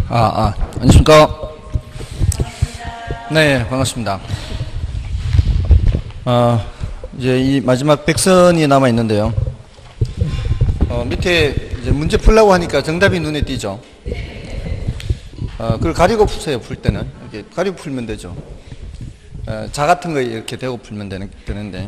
안녕하십니까. 네, 반갑습니다. 이제 이 마지막 백선이 남아 있는데요. 밑에 이제 문제 풀라고 하니까 정답이 눈에 띄죠. 그걸 가리고 푸세요, 풀 때는. 이렇게 가리고 풀면 되죠. 자 같은 거 이렇게 대고 풀면 되는데,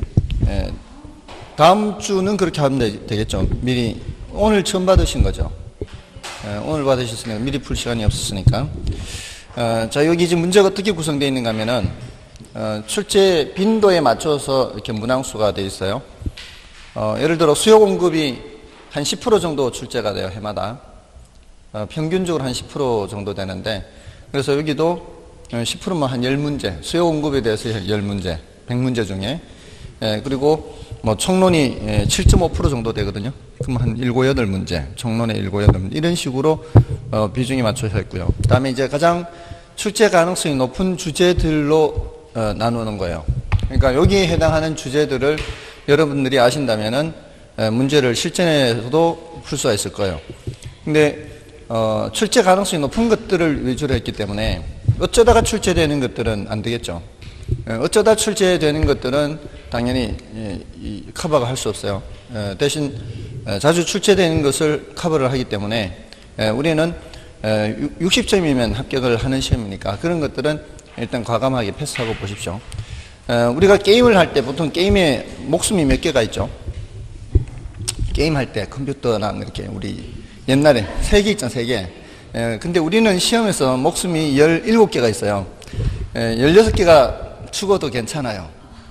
다음 주는 그렇게 하면 되겠죠. 미리, 오늘 처음 받으신 거죠. 오늘 받으셨으니까 미리 풀 시간이 없었으니까. 자, 여기 지금 문제가 어떻게 구성되어 있는가 하면은, 출제 빈도에 맞춰서 이렇게 문항수가 되어 있어요. 예를 들어 수요 공급이 한 10% 정도 출제가 돼요, 해마다. 평균적으로 한 10% 정도 되는데, 그래서 여기도 10%면 한 10문제, 수요 공급에 대해서 10문제, 100문제 중에, 그리고 뭐 총론이 7.5% 정도 되거든요. 그럼 한 7, 8문제, 총론에 7, 8문제, 이런 식으로 비중이 맞춰져 있고요. 그 다음에 이제 가장 출제 가능성이 높은 주제들로 나누는 거예요. 그러니까 여기에 해당하는 주제들을 여러분들이 아신다면은 문제를 실전에서도 풀 수가 있을 거예요. 근데 출제 가능성이 높은 것들을 위주로 했기 때문에 어쩌다가 출제되는 것들은 안 되겠죠. 어쩌다 출제되는 것들은 당연히 커버가 할 수 없어요. 대신 자주 출제되는 것을 커버를 하기 때문에 우리는 60점이면 합격을 하는 시험이니까 그런 것들은 일단 과감하게 패스하고 보십시오. 우리가 게임을 할 때 보통 게임에 목숨이 몇 개가 있죠. 게임할 때 컴퓨터나 이렇게 우리 옛날에 3개 있잖아, 3개. 근데 우리는 시험에서 목숨이 17개가 있어요. 16개가 죽어도 괜찮아요.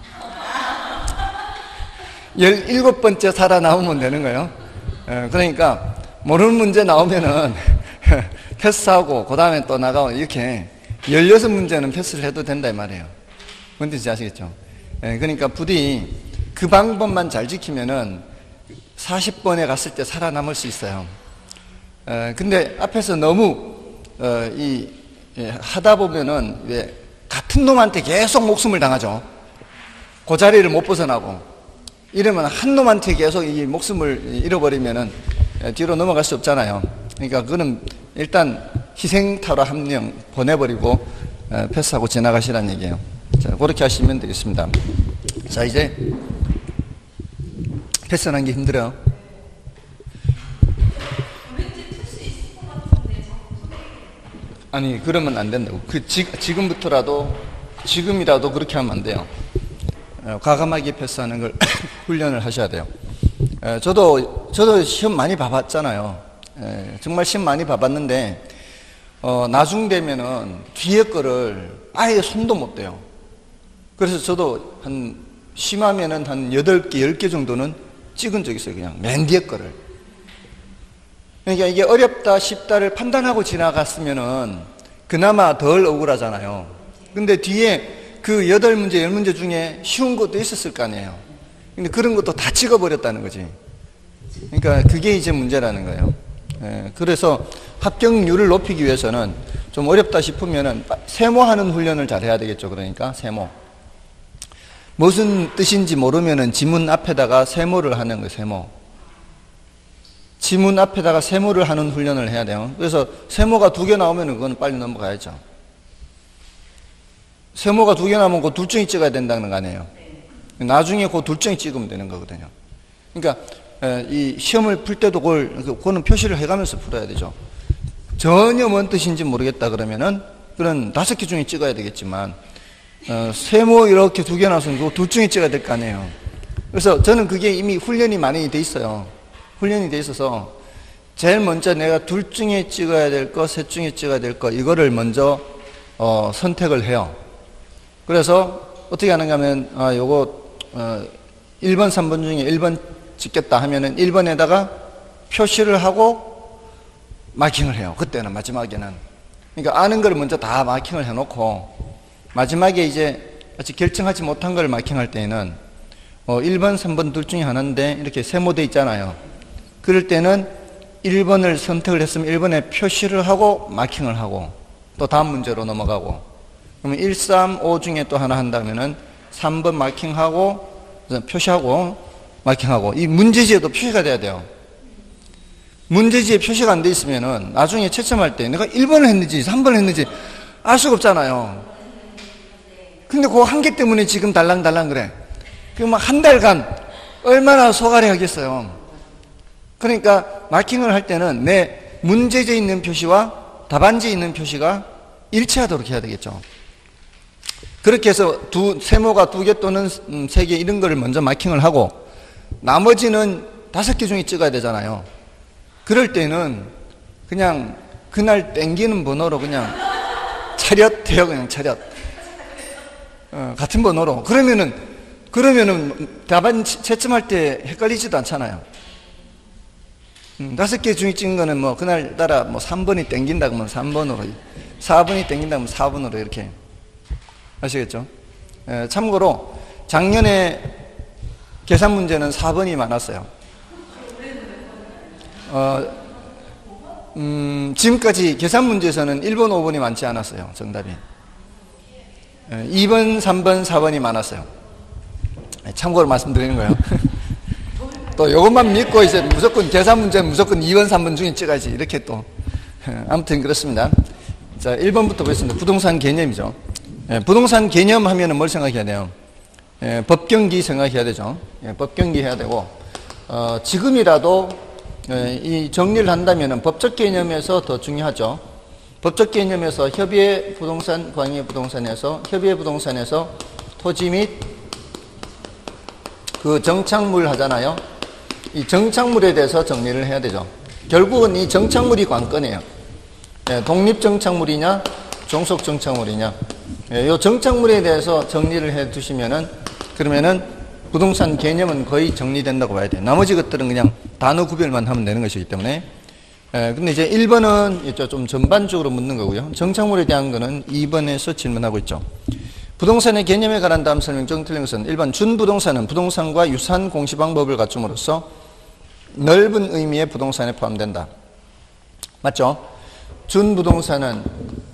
17번째 살아남으면 되는 거예요. 그러니까 모르는 문제 나오면은 패스하고 그 다음에 또 나가고 이렇게 16문제는 패스를 해도 된다 이 말이에요. 뭔 뜻인지 아시겠죠? 그러니까 부디 그 방법만 잘 지키면은 40번에 갔을 때 살아남을 수 있어요. 근데 앞에서 너무 하다 보면은 왜 같은 놈한테 계속 목숨을 당하죠. 그 자리를 못 벗어나고 이러면 한 놈한테 계속 이 목숨을 잃어버리면은 뒤로 넘어갈 수 없잖아요. 그러니까 그거는 일단 희생타로 한 명 보내버리고 패스하고 지나가시라는 얘기예요. 자, 그렇게 하시면 되겠습니다. 자, 이제 패스하는 게 힘들어요. 아니, 그러면 안 된다고. 지금이라도 그렇게 하면 안 돼요. 과감하게 패스하는 걸 훈련을 하셔야 돼요. 저도 시험 많이 봐봤잖아요. 정말 시험 많이 봐봤는데, 나중 되면은 뒤에 거를 아예 손도 못 대요. 그래서 저도 심하면은 한 8개, 10개 정도는 찍은 적이 있어요. 그냥 맨 뒤에 거를. 그러니까 이게 어렵다, 쉽다를 판단하고 지나갔으면은 그나마 덜 억울하잖아요. 근데 뒤에 그 8문제, 10문제 중에 쉬운 것도 있었을 거 아니에요. 근데 그런 것도 다 찍어버렸다는 거지. 그러니까 그게 이제 문제라는 거예요. 그래서 합격률을 높이기 위해서는 좀 어렵다 싶으면은 세모하는 훈련을 잘 해야 되겠죠. 그러니까 세모. 무슨 뜻인지 모르면은 지문 앞에다가 세모를 하는 거예요. 세모. 지문 앞에다가 세모를 하는 훈련을 해야 돼요. 그래서 세모가 2개 나오면은 그건 빨리 넘어가야죠. 세모가 2개 나오면 그 둘 중에 찍어야 된다는 거 아니에요. 나중에 그 둘 중에 찍으면 되는 거거든요. 그러니까 이 시험을 풀 때도 그거는 표시를 해가면서 풀어야 되죠. 전혀 뭔 뜻인지 모르겠다 그러면은 그런 5개 중에 찍어야 되겠지만 세모 이렇게 2개 나왔으면 그 둘 중에 찍어야 될 거 아니에요. 그래서 저는 그게 이미 훈련이 많이 돼 있어요. 훈련이 돼 있어서 제일 먼저 내가 둘 중에 찍어야 될 거, 셋 중에 찍어야 될 거 이거를 먼저 선택을 해요. 그래서 어떻게 하는가 하면 요거 1번, 3번 중에 1번 찍겠다 하면은 1번에다가 표시를 하고 마킹을 해요. 그때는 마지막에는. 그러니까 아는 걸 먼저 다 마킹을 해놓고 마지막에 이제 아직 결정하지 못한 걸 마킹할 때에는 1번, 3번 둘 중에 하나인데 이렇게 세모돼 있잖아요. 그럴 때는 1번을 선택을 했으면 1번에 표시를 하고 마킹을 하고 또 다음 문제로 넘어가고 그러면 1, 3, 5 중에 또 하나 한다면은 3번 마킹하고 표시하고 마킹하고 이 문제지에도 표시가 돼야 돼요. 문제지에 표시가 안 돼 있으면은 나중에 채점할 때 내가 1번을 했는지 3번을 했는지 알 수가 없잖아요. 근데 그 한 개 때문에 지금 달랑달랑 그래. 그럼 한 달간 얼마나 소갈이 하겠어요. 그러니까 마킹을 할 때는 내 문제지에 있는 표시와 답안지에 있는 표시가 일치하도록 해야 되겠죠. 그렇게 해서 세모가 2개 또는 3개 이런 거를 먼저 마킹을 하고 나머지는 5개 중에 찍어야 되잖아요. 그럴 때는 그냥 그날 땡기는 번호로 그냥 차렷해요. 그냥 차렷. 같은 번호로. 그러면은 답안 채점할 때 헷갈리지도 않잖아요. 5개 중에 찍은 거는 뭐 그날따라 뭐 3번이 땡긴다 그러면 3번으로, 4번이 땡긴다 그러면 4번으로 이렇게. 아시겠죠? 참고로 작년에 계산 문제는 4번이 많았어요. 지금까지 계산 문제에서는 1번, 5번이 많지 않았어요. 정답이. 2번, 3번, 4번이 많았어요. 참고로 말씀드리는 거예요. 또 이것만 믿고 이제 무조건 계산 문제는 무조건 2번, 3번 중에 찍어야지. 이렇게 또. 아무튼 그렇습니다. 자, 1번부터 보겠습니다. 부동산 개념이죠. 부동산 개념 하면은 뭘 생각해야 돼요? 법경기 생각해야 되죠. 법경기 해야 되고, 지금이라도 이 정리를 한다면은 법적 개념에서 더 중요하죠. 법적 개념에서 협의의 부동산, 광의의 부동산에서, 협의의 부동산에서 토지 및 그 정착물 하잖아요. 이 정착물에 대해서 정리를 해야 되죠. 결국은 이 정착물이 관건이에요. 독립정착물이냐, 종속정착물이냐. 이 정착물에 대해서 정리를 해 두시면은, 그러면은 부동산 개념은 거의 정리된다고 봐야 돼요. 나머지 것들은 그냥 단어 구별만 하면 되는 것이기 때문에. 근데 이제 1번은 좀 전반적으로 묻는 거고요. 정착물에 대한 거는 2번에서 질문하고 있죠. 부동산의 개념에 관한 다음 설명 중 틀린 것은 1번 준부동산은 부동산과 유사한 공시방법을 갖춤으로써 넓은 의미의 부동산에 포함된다. 맞죠? 준부동산은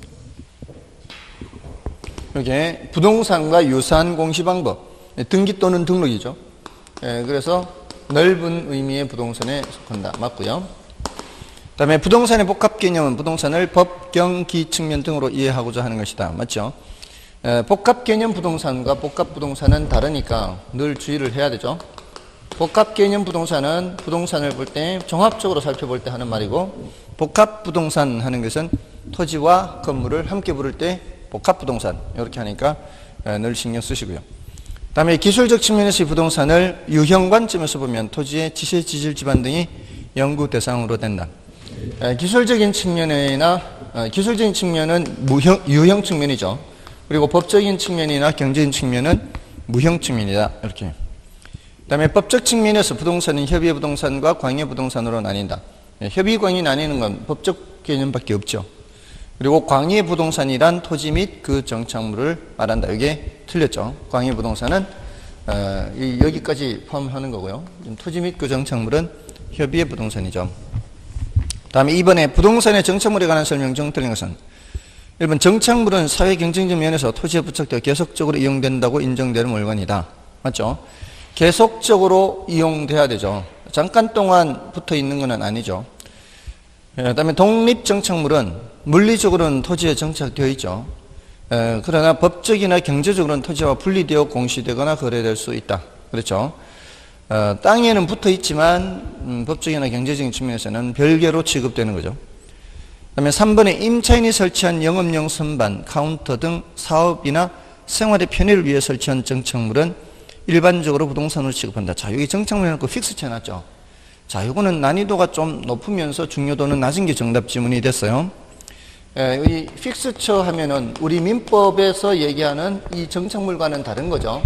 이렇게 부동산과 유사한 공시방법, 등기 또는 등록이죠. 그래서 넓은 의미의 부동산에 속한다. 맞고요. 그 다음에 부동산의 복합 개념은 부동산을 법, 경, 기 측면 등으로 이해하고자 하는 것이다. 맞죠? 복합 개념 부동산과 복합 부동산은 다르니까 늘 주의를 해야 되죠. 복합 개념 부동산은 부동산을 볼 때 종합적으로 살펴볼 때 하는 말이고, 복합 부동산 하는 것은 토지와 건물을 함께 부를 때 복합 부동산 이렇게 하니까 늘 신경 쓰시고요. 그 다음에 기술적 측면에서의 부동산을 유형 관점에서 보면 토지의 지세, 지질, 지반 등이 연구 대상으로 된다. 기술적인 측면이나 기술적인 측면은 유형 측면이죠. 그리고 법적인 측면이나 경제적인 측면은 무형 측면이다. 이렇게. 그 다음에 법적 측면에서 부동산은 협의의 부동산과 광의의 부동산으로 나뉜다. 협의, 광의 나뉘는 건 법적 개념밖에 없죠. 그리고 광의의 부동산이란 토지 및 그 정착물을 말한다. 이게 틀렸죠. 광의의 부동산은 여기까지 포함하는 거고요. 토지 및 그 정착물은 협의의 부동산이죠. 다음에 2번에 부동산의 정착물에 관한 설명 중 틀린 것은 1번 정착물은 사회 경쟁적 면에서 토지에 부착되어 계속적으로 이용된다고 인정되는 물건이다. 맞죠? 계속적으로 이용돼야 되죠. 잠깐 동안 붙어 있는 것은 아니죠. 그 다음에 독립정착물은 물리적으로는 토지에 정착되어 있죠. 그러나 법적이나 경제적으로는 토지와 분리되어 공시되거나 거래될 수 있다. 그렇죠? 땅에는 붙어 있지만 법적이나 경제적인 측면에서는 별개로 취급되는 거죠. 그 다음에 3번에 임차인이 설치한 영업용 선반, 카운터 등 사업이나 생활의 편의를 위해 설치한 정착물은 일반적으로 부동산으로 취급한다. 자, 여기 정착물 해놓고 픽스 쳐놨죠. 자, 이거는 난이도가 좀 높으면서 중요도는 낮은 게 정답 지문이 됐어요. 이 픽스처 하면은 우리 민법에서 얘기하는 이 정착물과는 다른 거죠.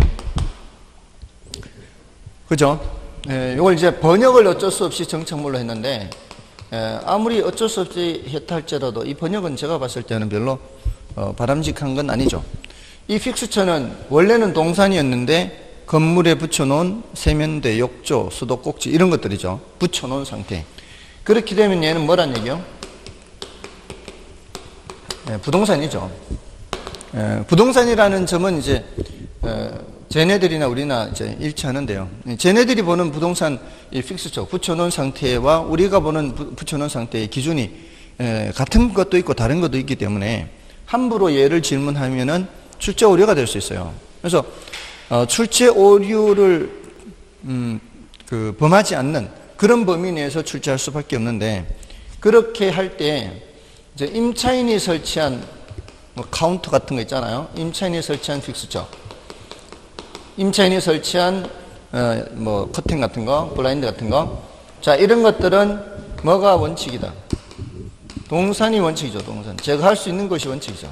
그죠? 이걸 이제 번역을 어쩔 수 없이 정착물로 했는데, 아무리 어쩔 수 없이 했다 할지라도 이 번역은 제가 봤을 때는 별로 바람직한 건 아니죠. 이 픽스처는 원래는 동산이었는데 건물에 붙여놓은 세면대, 욕조, 수도꼭지 이런 것들이죠. 붙여놓은 상태. 그렇게 되면 얘는 뭐란 얘기요? 부동산이죠. 부동산이라는 점은 이제 쟤네들이나 우리나 이제 일치하는데요. 쟤네들이 보는 부동산 이 픽스처 붙여놓은 상태와 우리가 보는 붙여놓은 상태의 기준이 같은 것도 있고 다른 것도 있기 때문에 함부로 얘를 질문하면은 출제 오류가 될 수 있어요. 그래서 출제 오류를 범하지 않는 그런 범위 내에서 출제할 수밖에 없는데, 그렇게 할 때 이제 임차인이 설치한 뭐 카운터 같은 거 있잖아요. 임차인이 설치한 픽스처, 임차인이 설치한 뭐 커튼 같은 거, 블라인드 같은 거, 자 이런 것들은 뭐가 원칙이다? 동산이 원칙이죠. 동산. 제가 할 수 있는 것이 원칙이죠.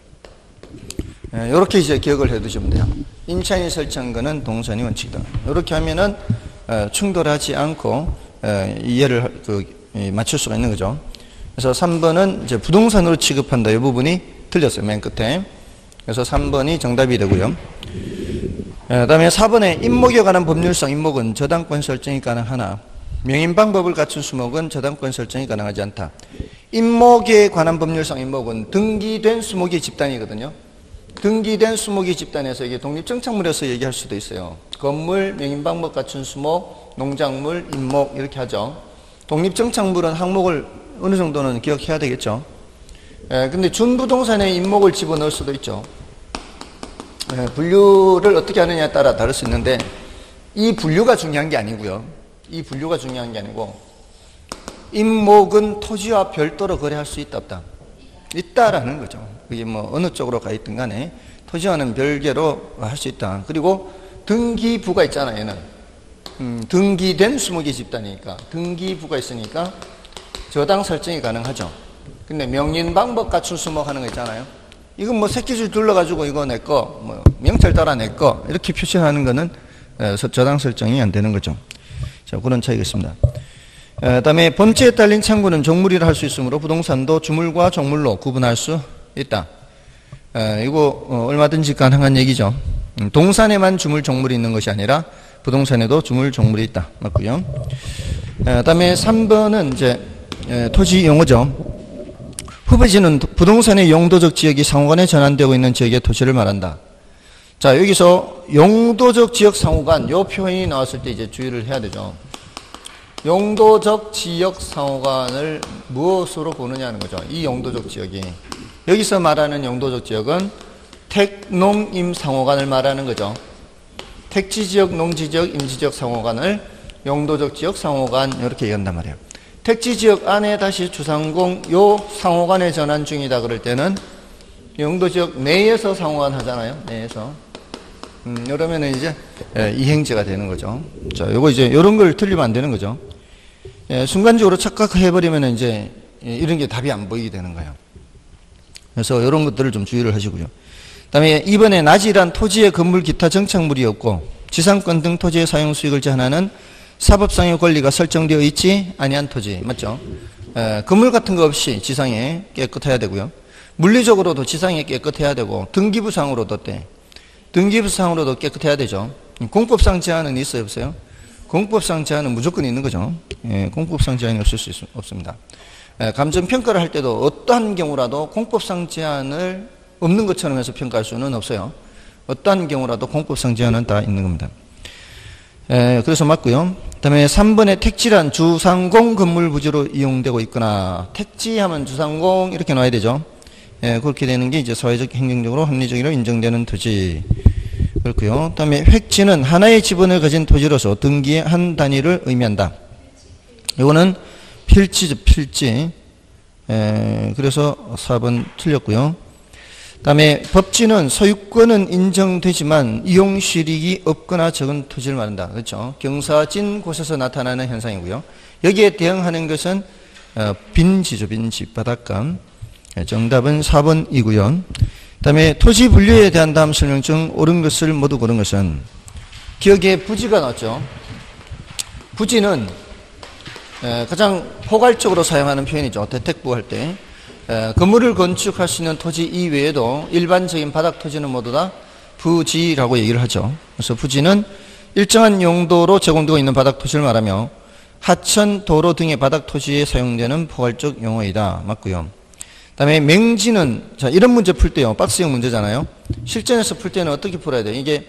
이렇게 이제 기억을 해두시면 돼요. 임차인이 설치한 거는 동산이 원칙이다. 이렇게 하면은 충돌하지 않고 이해를 맞출 수가 있는 거죠. 그래서 3번은 이제 부동산으로 취급한다. 이 부분이 틀렸어요. 맨 끝에. 그래서 3번이 정답이 되고요. 다음에 4번에 임목에 관한 법률상 임목은 저당권 설정이 가능하나 명인 방법을 갖춘 수목은 저당권 설정이 가능하지 않다. 임목에 관한 법률상 임목은 등기된 수목의 집단이거든요. 등기된 수목의 집단에서 이게 독립정착물에서 얘기할 수도 있어요. 건물, 명인 방법 갖춘 수목, 농작물, 임목 이렇게 하죠. 독립정착물은 항목을 어느 정도는 기억해야 되겠죠. 근데 준부동산에 임목을 집어넣을 수도 있죠. 분류를 어떻게 하느냐에 따라 다를 수 있는데, 이 분류가 중요한 게 아니고요. 이 분류가 중요한 게 아니고, 임목은 토지와 별도로 거래할 수 있다 없다? 있다라는 거죠. 그게 뭐 어느 쪽으로 가 있든 간에 토지와는 별개로 할 수 있다. 그리고 등기부가 있잖아요. 얘는 등기된 수목의 집단이니까 등기부가 있으니까 저당 설정이 가능하죠. 근데 명인 방법 갖춘 수목 하는 거 있잖아요. 이건 뭐 새끼줄 둘러가지고 이거 내 거, 뭐 명찰 따라 내 거 이렇게 표시하는 거는 저당 설정이 안 되는 거죠. 자, 그런 차이가 있습니다. 다음에 본체에 딸린 창구는 종물이라 할 수 있으므로 부동산도 주물과 종물로 구분할 수 있다. 이거 얼마든지 가능한 얘기죠. 동산에만 주물 종물이 있는 것이 아니라 부동산에도 주물 종물이 있다. 맞고요. 다음에 3번은 이제 토지 용어죠. 후보지는 부동산의 용도적 지역이 상호간에 전환되고 있는 지역의 토지를 말한다. 자, 여기서 용도적 지역 상호간 요 표현이 나왔을 때 이제 주의를 해야 되죠. 용도적 지역 상호간을 무엇으로 보느냐는 거죠. 이 용도적 지역이. 여기서 말하는 용도적 지역은 택농임 상호간을 말하는 거죠. 택지지역, 농지지역, 임지지역 상호간을 용도적 지역 상호간 이렇게 얘기한단 말이에요. 택지지역 안에 다시 주상공 요 상호간에 전환 중이다 그럴 때는 용도지역 내에서 상호간 하잖아요. 내에서. 이러면은 이제 이행제가 되는 거죠. 자, 요거 이제 요런 걸 틀리면 안 되는 거죠. 순간적으로 착각해버리면 이제 이런 게 답이 안 보이게 되는 거예요. 그래서 이런 것들을 좀 주의를 하시고요. 그 다음에 이번에 낮이란 토지의 건물 기타 정착물이 없고 지상권 등 토지의 사용 수익을 제한하는 사법상의 권리가 설정되어 있지 아니한 토지. 맞죠? 건물 같은 거 없이 지상에 깨끗해야 되고요. 물리적으로도 지상에 깨끗해야 되고 등기부상으로도 등기부상으로도 깨끗해야 되죠. 공법상 제한은 있어요 없어요? 공법상 제한은 무조건 있는 거죠. 공법상 제한이 없을 수 없습니다. 감정평가를 할 때도 어떠한 경우라도 공법상 제한을 없는 것처럼 해서 평가할 수는 없어요. 어떠한 경우라도 공법상 제한은 다 있는 겁니다. 그래서 맞고요. 그 다음에 3번에 택지란 주상공 건물 부지로 이용되고 있거나, 택지하면 주상공 이렇게 놔야 되죠. 그렇게 되는 게 이제 사회적 행정적으로 합리적으로 인정되는 토지. 그렇고요. 그 다음에 획지는 하나의 지분을 가진 토지로서 등기의 한 단위를 의미한다. 이거는 필지죠, 필지. 그래서 4번 틀렸고요. 그 다음에 법지는 소유권은 인정되지만 이용실익이 없거나 적은 토지를 말한다. 그렇죠. 경사진 곳에서 나타나는 현상이고요. 여기에 대응하는 것은 빈지죠, 빈지, 바닷감. 정답은 4번이고요. 그 다음에 토지 분류에 대한 다음 설명중 옳은 것을 모두 고른 것은, 기억에 부지가 나왔죠. 부지는 가장 포괄적으로 사용하는 표현이죠. 대택부 할 때. 건물을 건축할 수 있는 토지 이외에도 일반적인 바닥 토지는 모두 다 부지라고 얘기를 하죠. 그래서 부지는 일정한 용도로 제공되고 있는 바닥 토지를 말하며 하천, 도로 등의 바닥 토지에 사용되는 포괄적 용어이다. 맞고요. 그 다음에 맹지는, 자, 이런 문제 풀 때요, 박스형 문제잖아요. 실전에서 풀 때는 어떻게 풀어야 돼요? 이게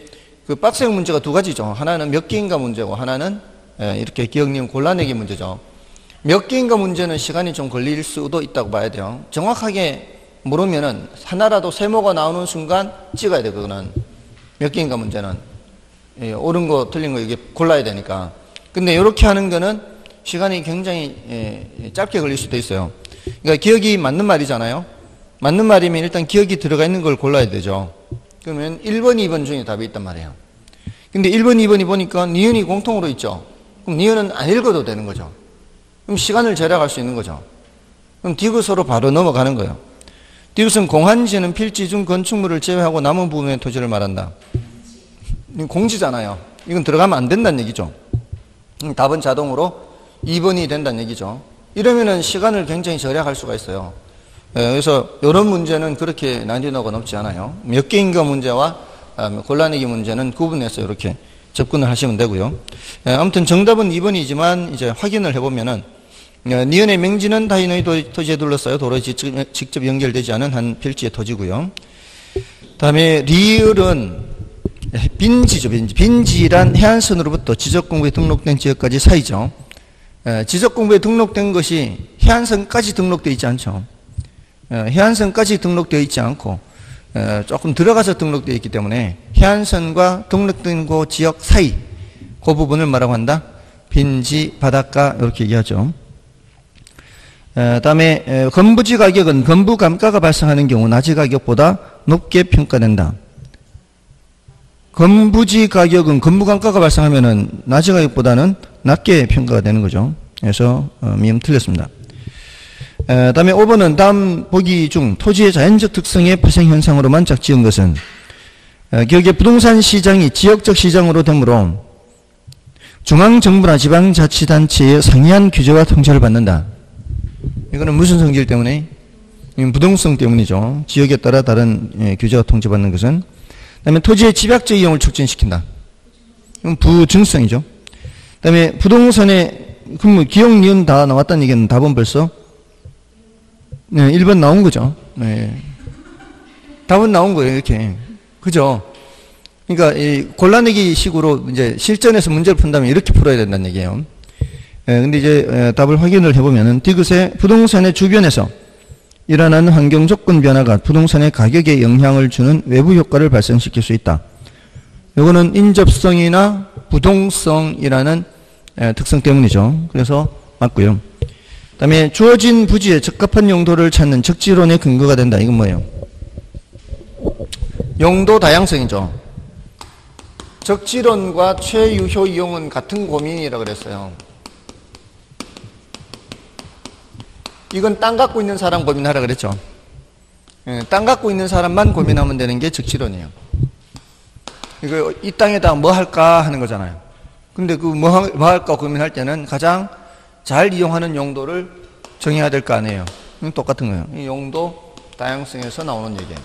그 빡세형 문제가 두 가지죠. 하나는 몇 개인가 문제고 하나는 이렇게 기억, 니은 골라내기 문제죠. 몇 개인가 문제는 시간이 좀 걸릴 수도 있다고 봐야 돼요. 정확하게 모르면은 하나라도 세모가 나오는 순간 찍어야 돼. 그거는 몇 개인가 문제는 옳은 거 틀린 거 이게 골라야 되니까. 근데 이렇게 하는 거는 시간이 굉장히 짧게 걸릴 수도 있어요. 그러니까 기억이 맞는 말이잖아요. 맞는 말이면 일단 기억이 들어가 있는 걸 골라야 되죠. 그러면 1번, 2번 중에 답이 있단 말이에요. 근데 1번, 2번이 보니까 니은이 공통으로 있죠. 그럼 니은은 안 읽어도 되는 거죠. 그럼 시간을 절약할 수 있는 거죠. 그럼 디귿으로 바로 넘어가는 거예요. 디귿은 공한지는 필지 중 건축물을 제외하고 남은 부분의 토지를 말한다. 공지잖아요. 이건 들어가면 안 된다는 얘기죠. 답은 자동으로 2번이 된다는 얘기죠. 이러면은 시간을 굉장히 절약할 수가 있어요. 그래서 이런 문제는 그렇게 난이도가 높지 않아요. 몇 개인가 문제와 골라내기 문제는 구분해서 이렇게 접근을 하시면 되고요. 아무튼 정답은 2번이지만 이제 확인을 해보면은 니은의 맹지는 다인의 토지에 둘러싸여 도로에 직접 연결되지 않은 한 필지의 토지고요. 다음에 리을은 빈지죠. 빈지란 해안선으로부터 지적공부에 등록된 지역까지 사이죠. 지적공부에 등록된 것이 해안선까지 등록되어 있지 않죠. 해안선까지 등록되어 있지 않고 조금 들어가서 등록되어 있기 때문에 해안선과 등록된 그 지역 사이 그 부분을 뭐라고 한다? 빈지, 바닷가 이렇게 얘기하죠. 다음에 건부지 가격은 건부 감가가 발생하는 경우 나지 가격보다 높게 평가된다. 건부지 가격은 건부 감가가 발생하면은 나지 가격보다는 낮게 평가가 되는 거죠. 그래서 미음 틀렸습니다. 다음에 5번은 다음 보기 중 토지의 자연적 특성의 발생 현상으로만 짝지은 것은 기억에 부동산 시장이 지역적 시장으로 되므로 중앙정부나 지방자치단체의 상이한 규제와 통제를 받는다. 이거는 무슨 성질 때문에? 부동성 때문이죠. 지역에 따라 다른 규제와 통제받는 것은. 그 다음에 토지의 집약적 이용을 촉진시킨다. 이건 부증성이죠. 그 다음에 부동산에 그럼 기억, 니은 다 나왔다는 얘기는 답은 벌써 1번 나온 거죠. 답은 나온 거예요. 이렇게. 그죠? 그러니까 이 골라내기 식으로 이제 실전에서 문제를 푼다면 이렇게 풀어야 된다는 얘기예요. 근데 이제 답을 확인을 해보면은 디귿의 부동산의 주변에서 일어나는 환경 조건 변화가 부동산의 가격에 영향을 주는 외부 효과를 발생시킬 수 있다. 이거는 인접성이나 부동성이라는 특성 때문이죠. 그래서 맞고요. 그 다음에 주어진 부지에 적합한 용도를 찾는 적지론의 근거가 된다. 이건 뭐예요? 용도 다양성이죠. 적지론과 최유효 이용은 같은 고민이라고 그랬어요. 이건 땅 갖고 있는 사람 고민하라 그랬죠. 땅 갖고 있는 사람만 고민하면 되는 게 적지론이에요. 이거 이 땅에다 뭐 할까 하는 거잖아요. 근데 그 뭐 할까 고민할 때는 가장 잘 이용하는 용도를 정해야 될 거 아니에요. 똑같은 거예요. 이 용도 다양성에서 나오는 얘기예요.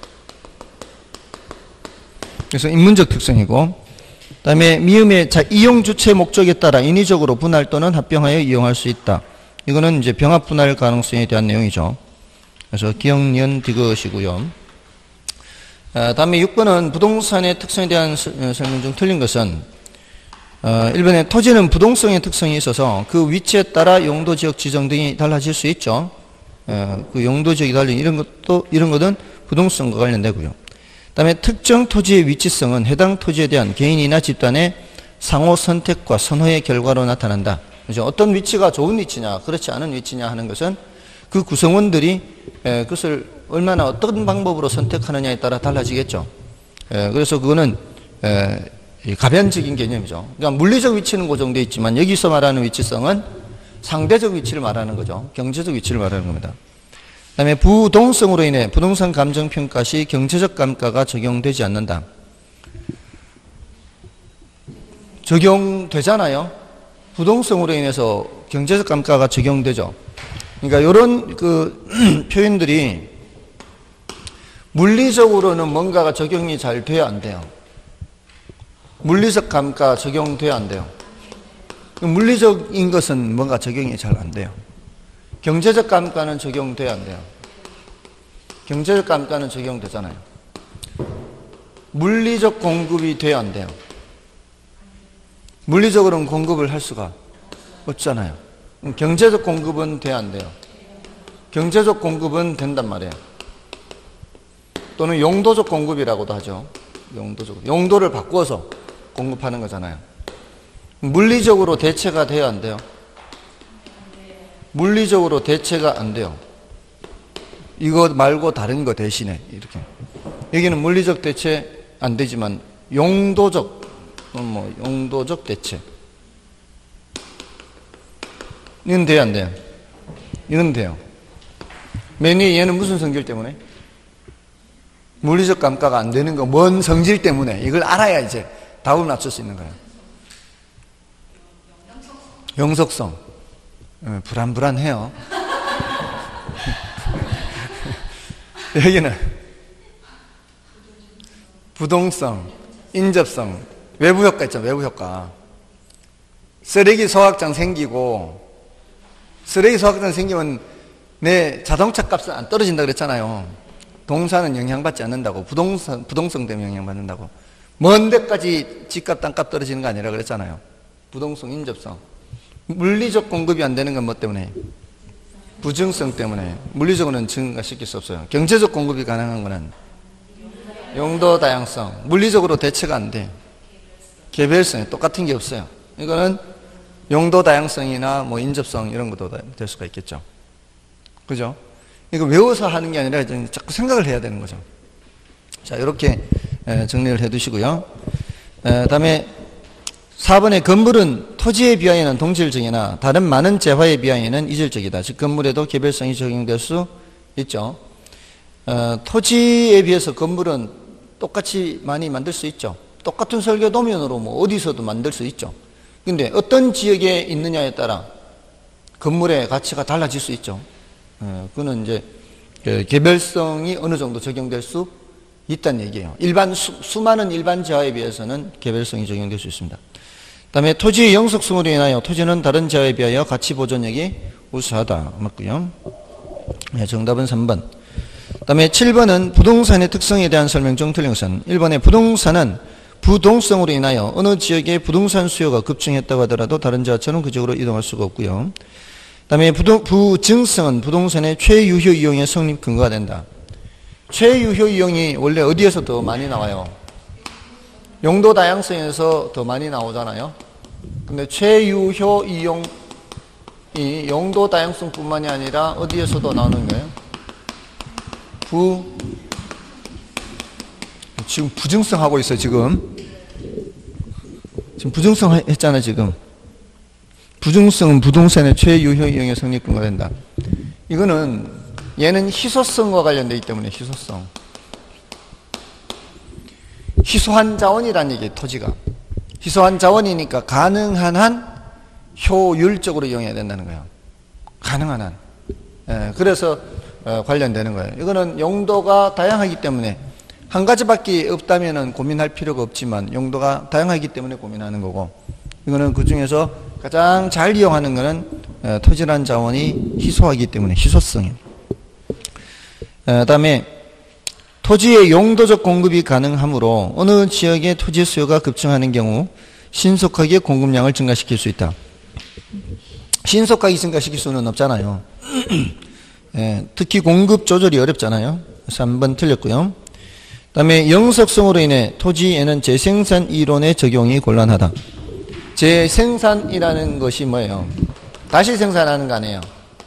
그래서 인문적 특성이고, 그 다음에 미음의 이용 주체 목적에 따라 인위적으로 분할 또는 합병하여 이용할 수 있다. 이거는 이제 병합 분할 가능성에 대한 내용이죠. 그래서 기억, 니은, 디귿이고요. 다음에 6번은 부동산의 특성에 대한 설명 중 틀린 것은 1번에 토지는 부동성의 특성이 있어서 그 위치에 따라 용도 지역 지정 등이 달라질 수 있죠. 그 용도 지역이 달린 이런 것은 부동성과 관련되고요. 다음에 특정 토지의 위치성은 해당 토지에 대한 개인이나 집단의 상호 선택과 선호의 결과로 나타난다. 그죠? 어떤 위치가 좋은 위치냐, 그렇지 않은 위치냐 하는 것은 그 구성원들이 그것을 얼마나 어떤 방법으로 선택하느냐에 따라 달라지겠죠. 그래서 그거는 가변적인 개념이죠. 그러니까 물리적 위치는 고정되어 있지만 여기서 말하는 위치성은 상대적 위치를 말하는 거죠. 경제적 위치를 말하는 겁니다. 그 다음에 부동성으로 인해 부동산 감정평가 시 경제적 감가가 적용되지 않는다. 적용되잖아요. 부동성으로 인해서 경제적 감가가 적용되죠. 그러니까 이런 그 표현들이 물리적으로는 뭔가가 적용이 잘 돼야 안 돼요. 물리적 감가 적용돼야 안 돼요. 물리적인 것은 뭔가 적용이 잘 안 돼요. 경제적 감가는 적용돼야 안 돼요. 경제적 감가는 적용되잖아요. 물리적 공급이 돼야 안 돼요? 물리적으로는 공급을 할 수가 없잖아요. 경제적 공급은 돼야 안 돼요? 경제적 공급은 된단 말이에요. 또는 용도적 공급이라고도 하죠. 용도를 바꾸어서 공급하는 거잖아요. 물리적으로 대체가 돼야 안 돼요? 물리적으로 대체가 안 돼요. 이거 말고 다른 거 대신에 이렇게. 여기는 물리적 대체 안 되지만 용도적 대체. 이건 돼야 안 돼요? 이건 돼요. 맨 위에 얘는 무슨 성질 때문에? 물리적 감가가 안 되는 거, 뭔 성질 때문에. 이걸 알아야 이제 답을 맞출 수 있는 거예요. 영속성. 불안해요. 여기는 부동성, 인접성, 외부 효과 있죠, 외부 효과. 쓰레기 소각장 생기고, 쓰레기 소각장 생기면 내 자동차 값은 안 떨어진다 그랬잖아요. 동사는 영향받지 않는다고. 부동성 때문에 영향받는다고. 먼 데까지 집값, 땅값 떨어지는 거 아니라 그랬잖아요. 부동성, 인접성. 물리적 공급이 안 되는 건 뭐 때문에? 부증성 때문에. 물리적으로는 증가시킬 수 없어요. 경제적 공급이 가능한 거는 용도 다양성. 물리적으로 대체가 안 돼. 개별성이 똑같은 게 없어요. 이거는 용도 다양성이나 뭐 인접성 이런 것도 될 수가 있겠죠. 그죠? 이거 외워서 하는 게 아니라 자꾸 생각을 해야 되는 거죠. 자, 이렇게 정리를 해 두시고요. 다음에 4번에 건물은 토지에 비하여는 동질적이나 다른 많은 재화에 비하여는 이질적이다. 즉 건물에도 개별성이 적용될 수 있죠. 토지에 비해서 건물은 똑같이 많이 만들 수 있죠. 똑같은 설계 도면으로 뭐 어디서도 만들 수 있죠. 근데 어떤 지역에 있느냐에 따라 건물의 가치가 달라질 수 있죠. 그거는 이제 개별성이 어느 정도 적용될 수 있다는 얘기예요. 수많은 일반 재화에 비해서는 개별성이 적용될 수 있습니다. 다음에 토지의 영속성으로 인하여 토지는 다른 재화에 비하여 가치 보존력이 우수하다. 맞고요. 네, 정답은 3번. 다음에 7번은 부동산의 특성에 대한 설명 중 틀린 것은 1번에 부동산은 부동성으로 인하여 어느 지역의 부동산 수요가 급증했다고 하더라도 다른 지역처럼 그 지역으로 이동할 수가 없고요. 그 다음에 부증성은 부동산의 최유효 이용의 성립 근거가 된다. 최유효 이용이 원래 어디에서 더 많이 나와요? 용도 다양성에서 더 많이 나오잖아요. 근데 최유효 이용이 용도 다양성 뿐만이 아니라 어디에서도 나오는 거예요? 지금 부증성 하고 있어요, 지금 부증성 했잖아요, 지금. 부증성은 부동산의 최유효 이용의 성립 근거가 된다. 이거는 얘는 희소성과 관련되기 때문에 희소성. 희소한 자원이라는 얘기예요, 토지가. 희소한 자원이니까 가능한 한 효율적으로 이용해야 된다는 거예요. 가능한 한. 그래서 관련되는 거예요. 이거는 용도가 다양하기 때문에 한 가지밖에 없다면 고민할 필요가 없지만 용도가 다양하기 때문에 고민하는 거고, 이거는 그 중에서 가장 잘 이용하는 거는 토지라는 자원이 희소하기 때문에 희소성이에요. 다음에 토지의 용도적 공급이 가능하므로 어느 지역의 토지 수요가 급증하는 경우 신속하게 공급량을 증가시킬 수 있다. 신속하게 증가시킬 수는 없잖아요. 특히 공급 조절이 어렵잖아요. 3번 틀렸고요. 그 다음에 영속성으로 인해 토지에는 재생산 이론의 적용이 곤란하다. 재생산이라는 것이 뭐예요? 다시 생산하는 거 아니에요?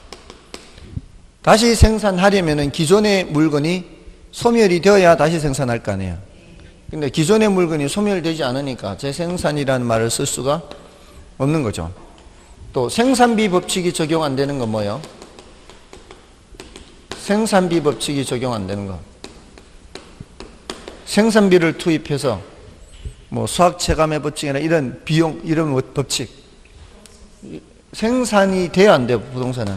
다시 생산하려면 기존의 물건이 소멸이 되어야 다시 생산할 거 아니에요? 근데 기존의 물건이 소멸되지 않으니까 재생산이라는 말을 쓸 수가 없는 거죠. 또 생산비 법칙이 적용 안 되는 건 뭐예요? 생산비 법칙이 적용 안 되는 거. 생산비를 투입해서 뭐 수학 체감의 법칙이나 이런 비용, 이런 법칙. 생산이 돼야 안 돼요, 부동산은.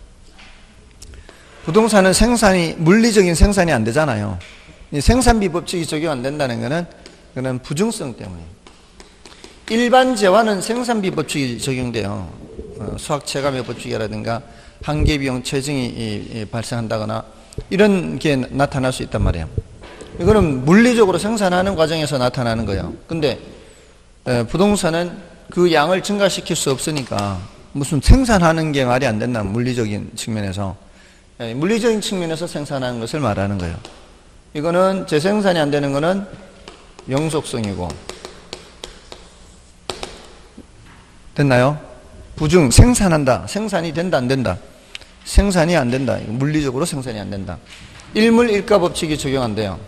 부동산은 생산이, 물리적인 생산이 안 되잖아요. 이 생산비 법칙이 적용 안 된다는 거는 그는 부증성 때문에. 일반 재화는 생산비 법칙이 적용돼요. 수학 체감의 법칙이라든가 한계비용 체증이 발생한다거나 이런 게 나타날 수 있단 말이에요. 이거는 물리적으로 생산하는 과정에서 나타나는 거예요. 근데 부동산은 그 양을 증가시킬 수 없으니까 무슨 생산하는 게 말이 안 된다. 물리적인 측면에서. 물리적인 측면에서 생산하는 것을 말하는 거예요. 이거는 재생산이 안 되는 거는 영속성이고. 됐나요? 부중, 생산한다. 생산이 된다, 안 된다. 생산이 안 된다. 물리적으로 생산이 안 된다. 일물일가 법칙이 적용 안 돼요.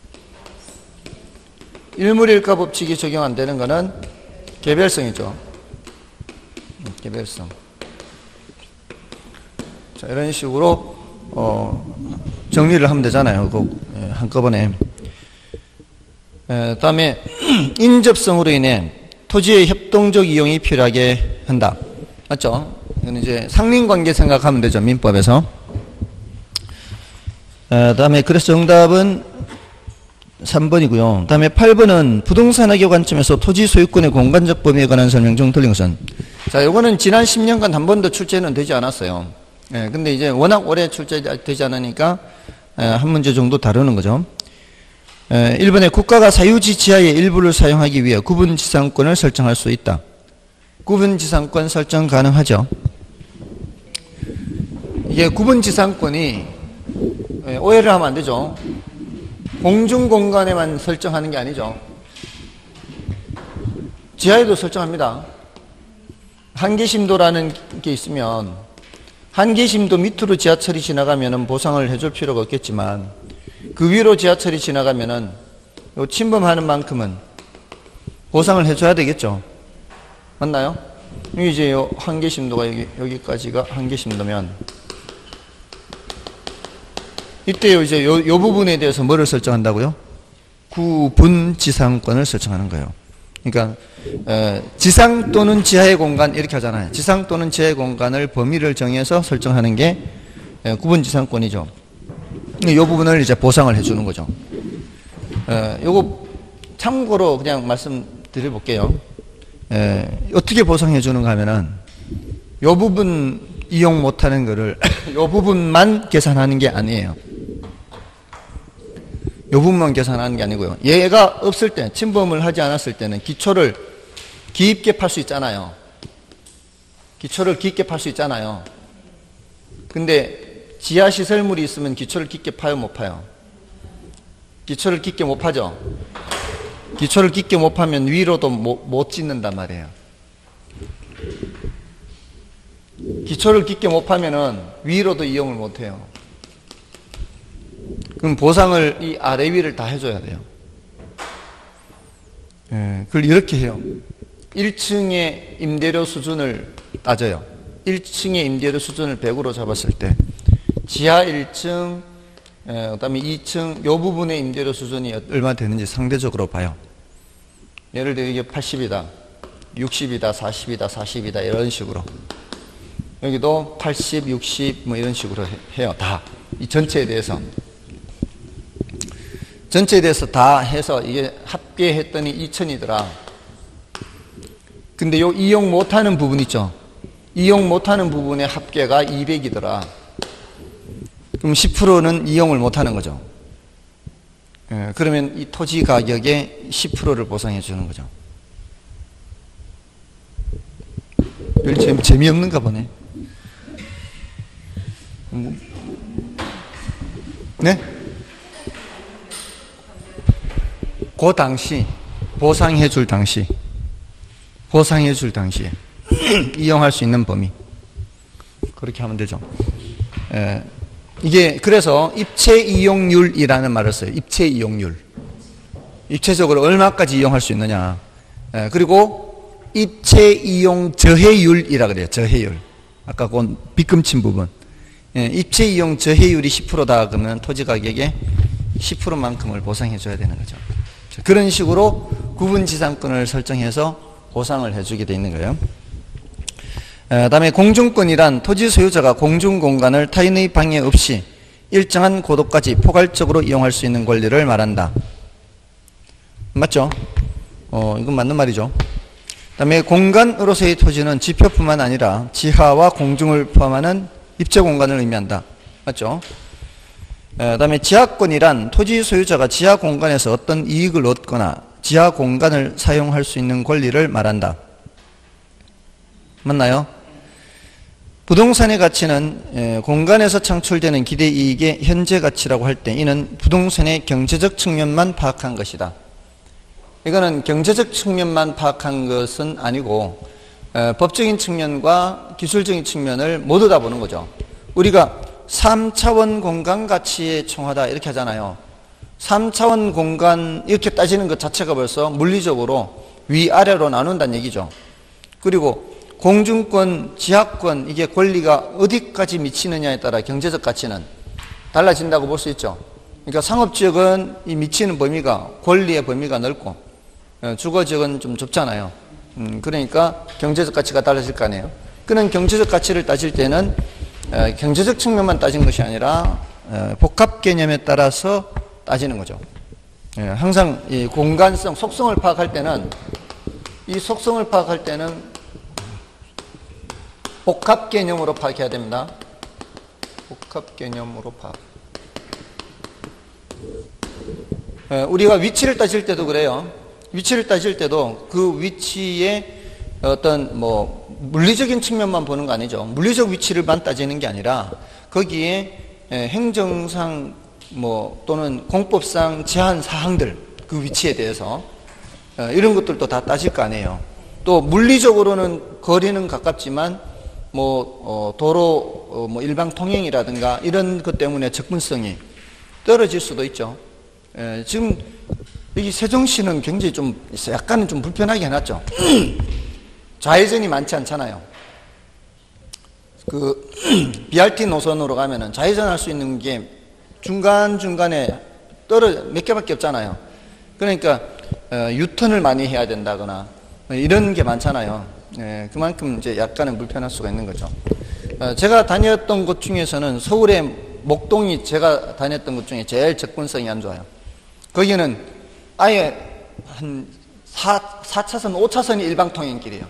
일물일가 법칙이 적용 안 되는 거는 개별성이죠. 개별성. 자, 이런 식으로 정리를 하면 되잖아요. 한꺼번에. 다음에 인접성으로 인해 토지의 협동적 이용이 필요하게 한다. 맞죠? 이건 이제 상린관계 생각하면 되죠. 민법에서. 다음에 그래서 정답은 3번이고요. 다음에 8번은 부동산학의 관점에서 토지 소유권의 공간적 범위에 관한 설명 중 틀린 것은. 자, 요거는 지난 10년간 한 번도 출제는 되지 않았어요. 근데 이제 워낙 오래 출제되지 않으니까 한 문제 정도 다루는 거죠. 1번에 국가가 사유지 지하의 일부를 사용하기 위해 구분지상권을 설정할 수 있다. 구분지상권 설정 가능하죠. 이게 구분지상권이 오해를 하면 안 되죠. 공중공간에만 설정하는 게 아니죠. 지하에도 설정합니다. 한계심도라는 게 있으면 한계심도 밑으로 지하철이 지나가면 보상을 해줄 필요가 없겠지만 그 위로 지하철이 지나가면은 요 침범하는 만큼은 보상을 해줘야 되겠죠. 맞나요? 이제 요 한계심도가 여기까지가 한계심도면 이때 이제 요 부분에 대해서 뭐를 설정한다고요? 구분지상권을 설정하는 거예요. 그러니까 지상 또는 지하의 공간 이렇게 하잖아요. 지상 또는 지하의 공간을 범위를 정해서 설정하는 게 구분지상권이죠. 이 부분을 이제 보상을 해주는 거죠. 요거 참고로 그냥 말씀드려 볼게요. 어떻게 보상해 주는가 하면은 요 부분 이용 못하는 거를 요 부분만 계산하는 게 아니에요. 요 부분만 계산하는 게 아니고요. 얘가 없을 때, 침범을 하지 않았을 때는 기초를 깊게 팔 수 있잖아요. 기초를 깊게 팔 수 있잖아요. 근데 지하 시설물이 있으면 기초를 깊게 파요, 못 파요? 기초를 깊게 못 파죠? 기초를 깊게 못 파면 위로도 못 짓는단 말이에요. 기초를 깊게 못 파면은 위로도 이용을 못 해요. 그럼 보상을 이 아래 위를 다 해줘야 돼요. 그걸 이렇게 해요. 1층의 임대료 수준을 따져요. 1층의 임대료 수준을 100으로 잡았을 때 지하 1층, 그 다음에 2층 요 부분의 임대료 수준이 얼마 되는지 상대적으로 봐요. 예를 들어 이게 80이다, 60이다, 40이다, 40이다 이런 식으로. 여기도 80, 60 뭐 이런 식으로 해요. 다. 이 전체에 대해서. 전체에 대해서 다 해서 이게 합계했더니 2000이더라. 근데 요 이용 못하는 부분 있죠. 이용 못하는 부분의 합계가 200이더라. 그럼 10%는 이용을 못하는 거죠. 그러면 이 토지 가격의 10%를 보상해 주는 거죠. 별 재미없는가 보네. 네? 그 당시 보상해 줄 당시 이용할 수 있는 범위 그렇게 하면 되죠. 이게 그래서 입체 이용률이라는 말을 써요. 입체 이용률. 입체적으로 얼마까지 이용할 수 있느냐. 그리고 입체 이용 저해율이라 그래요. 저해율. 아까 그 빗금친 부분. 입체 이용 저해율이 10%다 그러면 토지 가격의 10%만큼을 보상해 줘야 되는 거죠. 그런 식으로 구분지상권을 설정해서 보상을 해주게 돼 있는 거예요. 다음에 공중권이란 토지 소유자가 공중공간을 타인의 방해 없이 일정한 고도까지 포괄적으로 이용할 수 있는 권리를 말한다. 맞죠? 이건 맞는 말이죠. 다음에 공간으로서의 토지는 지표뿐만 아니라 지하와 공중을 포함하는 입체 공간을 의미한다. 맞죠? 그다음에 지하권이란 토지 소유자가 지하 공간에서 어떤 이익을 얻거나 지하 공간을 사용할 수 있는 권리를 말한다. 맞나요? 부동산의 가치는 공간에서 창출되는 기대 이익의 현재 가치라고 할 때 이는 부동산의 경제적 측면만 파악한 것이다. 이거는 경제적 측면만 파악한 것은 아니고 법적인 측면과 기술적인 측면을 모두 다 보는 거죠. 우리가 3차원 공간 가치의 총하다 이렇게 하잖아요. 3차원 공간 이렇게 따지는 것 자체가 벌써 물리적으로 위아래로 나눈다는 얘기죠. 그리고 공중권, 지하권 이게 권리가 어디까지 미치느냐에 따라 경제적 가치는 달라진다고 볼 수 있죠. 그러니까 상업지역은 이 미치는 범위가 권리의 범위가 넓고 주거지역은 좀 좁잖아요. 그러니까 경제적 가치가 달라질 거 아니에요. 그런 경제적 가치를 따질 때는 경제적 측면만 따진 것이 아니라 복합 개념에 따라서 따지는 거죠. 항상 이 공간성, 속성을 파악할 때는 이 속성을 파악할 때는 복합 개념으로 파악해야 됩니다. 복합 개념으로 파악. 우리가 위치를 따질 때도 그래요. 위치를 따질 때도 그 위치의 어떤 물리적인 측면만 보는 거 아니죠. 물리적 위치를만 따지는 게 아니라 거기에 행정상 또는 공법상 제한 사항들 그 위치에 대해서 이런 것들도 다 따질 거 아니에요. 또 물리적으로는 거리는 가깝지만 도로 일방 통행이라든가 이런 것 때문에 접근성이 떨어질 수도 있죠. 지금 여기 세종시는 굉장히 좀 약간은 좀 불편하게 해놨죠. 좌회전이 많지 않잖아요. 그 BRT 노선으로 가면은 좌회전할 수 있는 게 중간중간에 몇 개밖에 없잖아요. 그러니까 유턴을 많이 해야 된다거나 이런 게 많잖아요. 그만큼 이제 약간은 불편할 수가 있는 거죠. 제가 다녔던 곳 중에서는 서울의 목동이 제가 다녔던 곳 중에 제일 접근성이 안 좋아요. 거기는 아예 한 4차선, 5차선이 일방통행길이에요.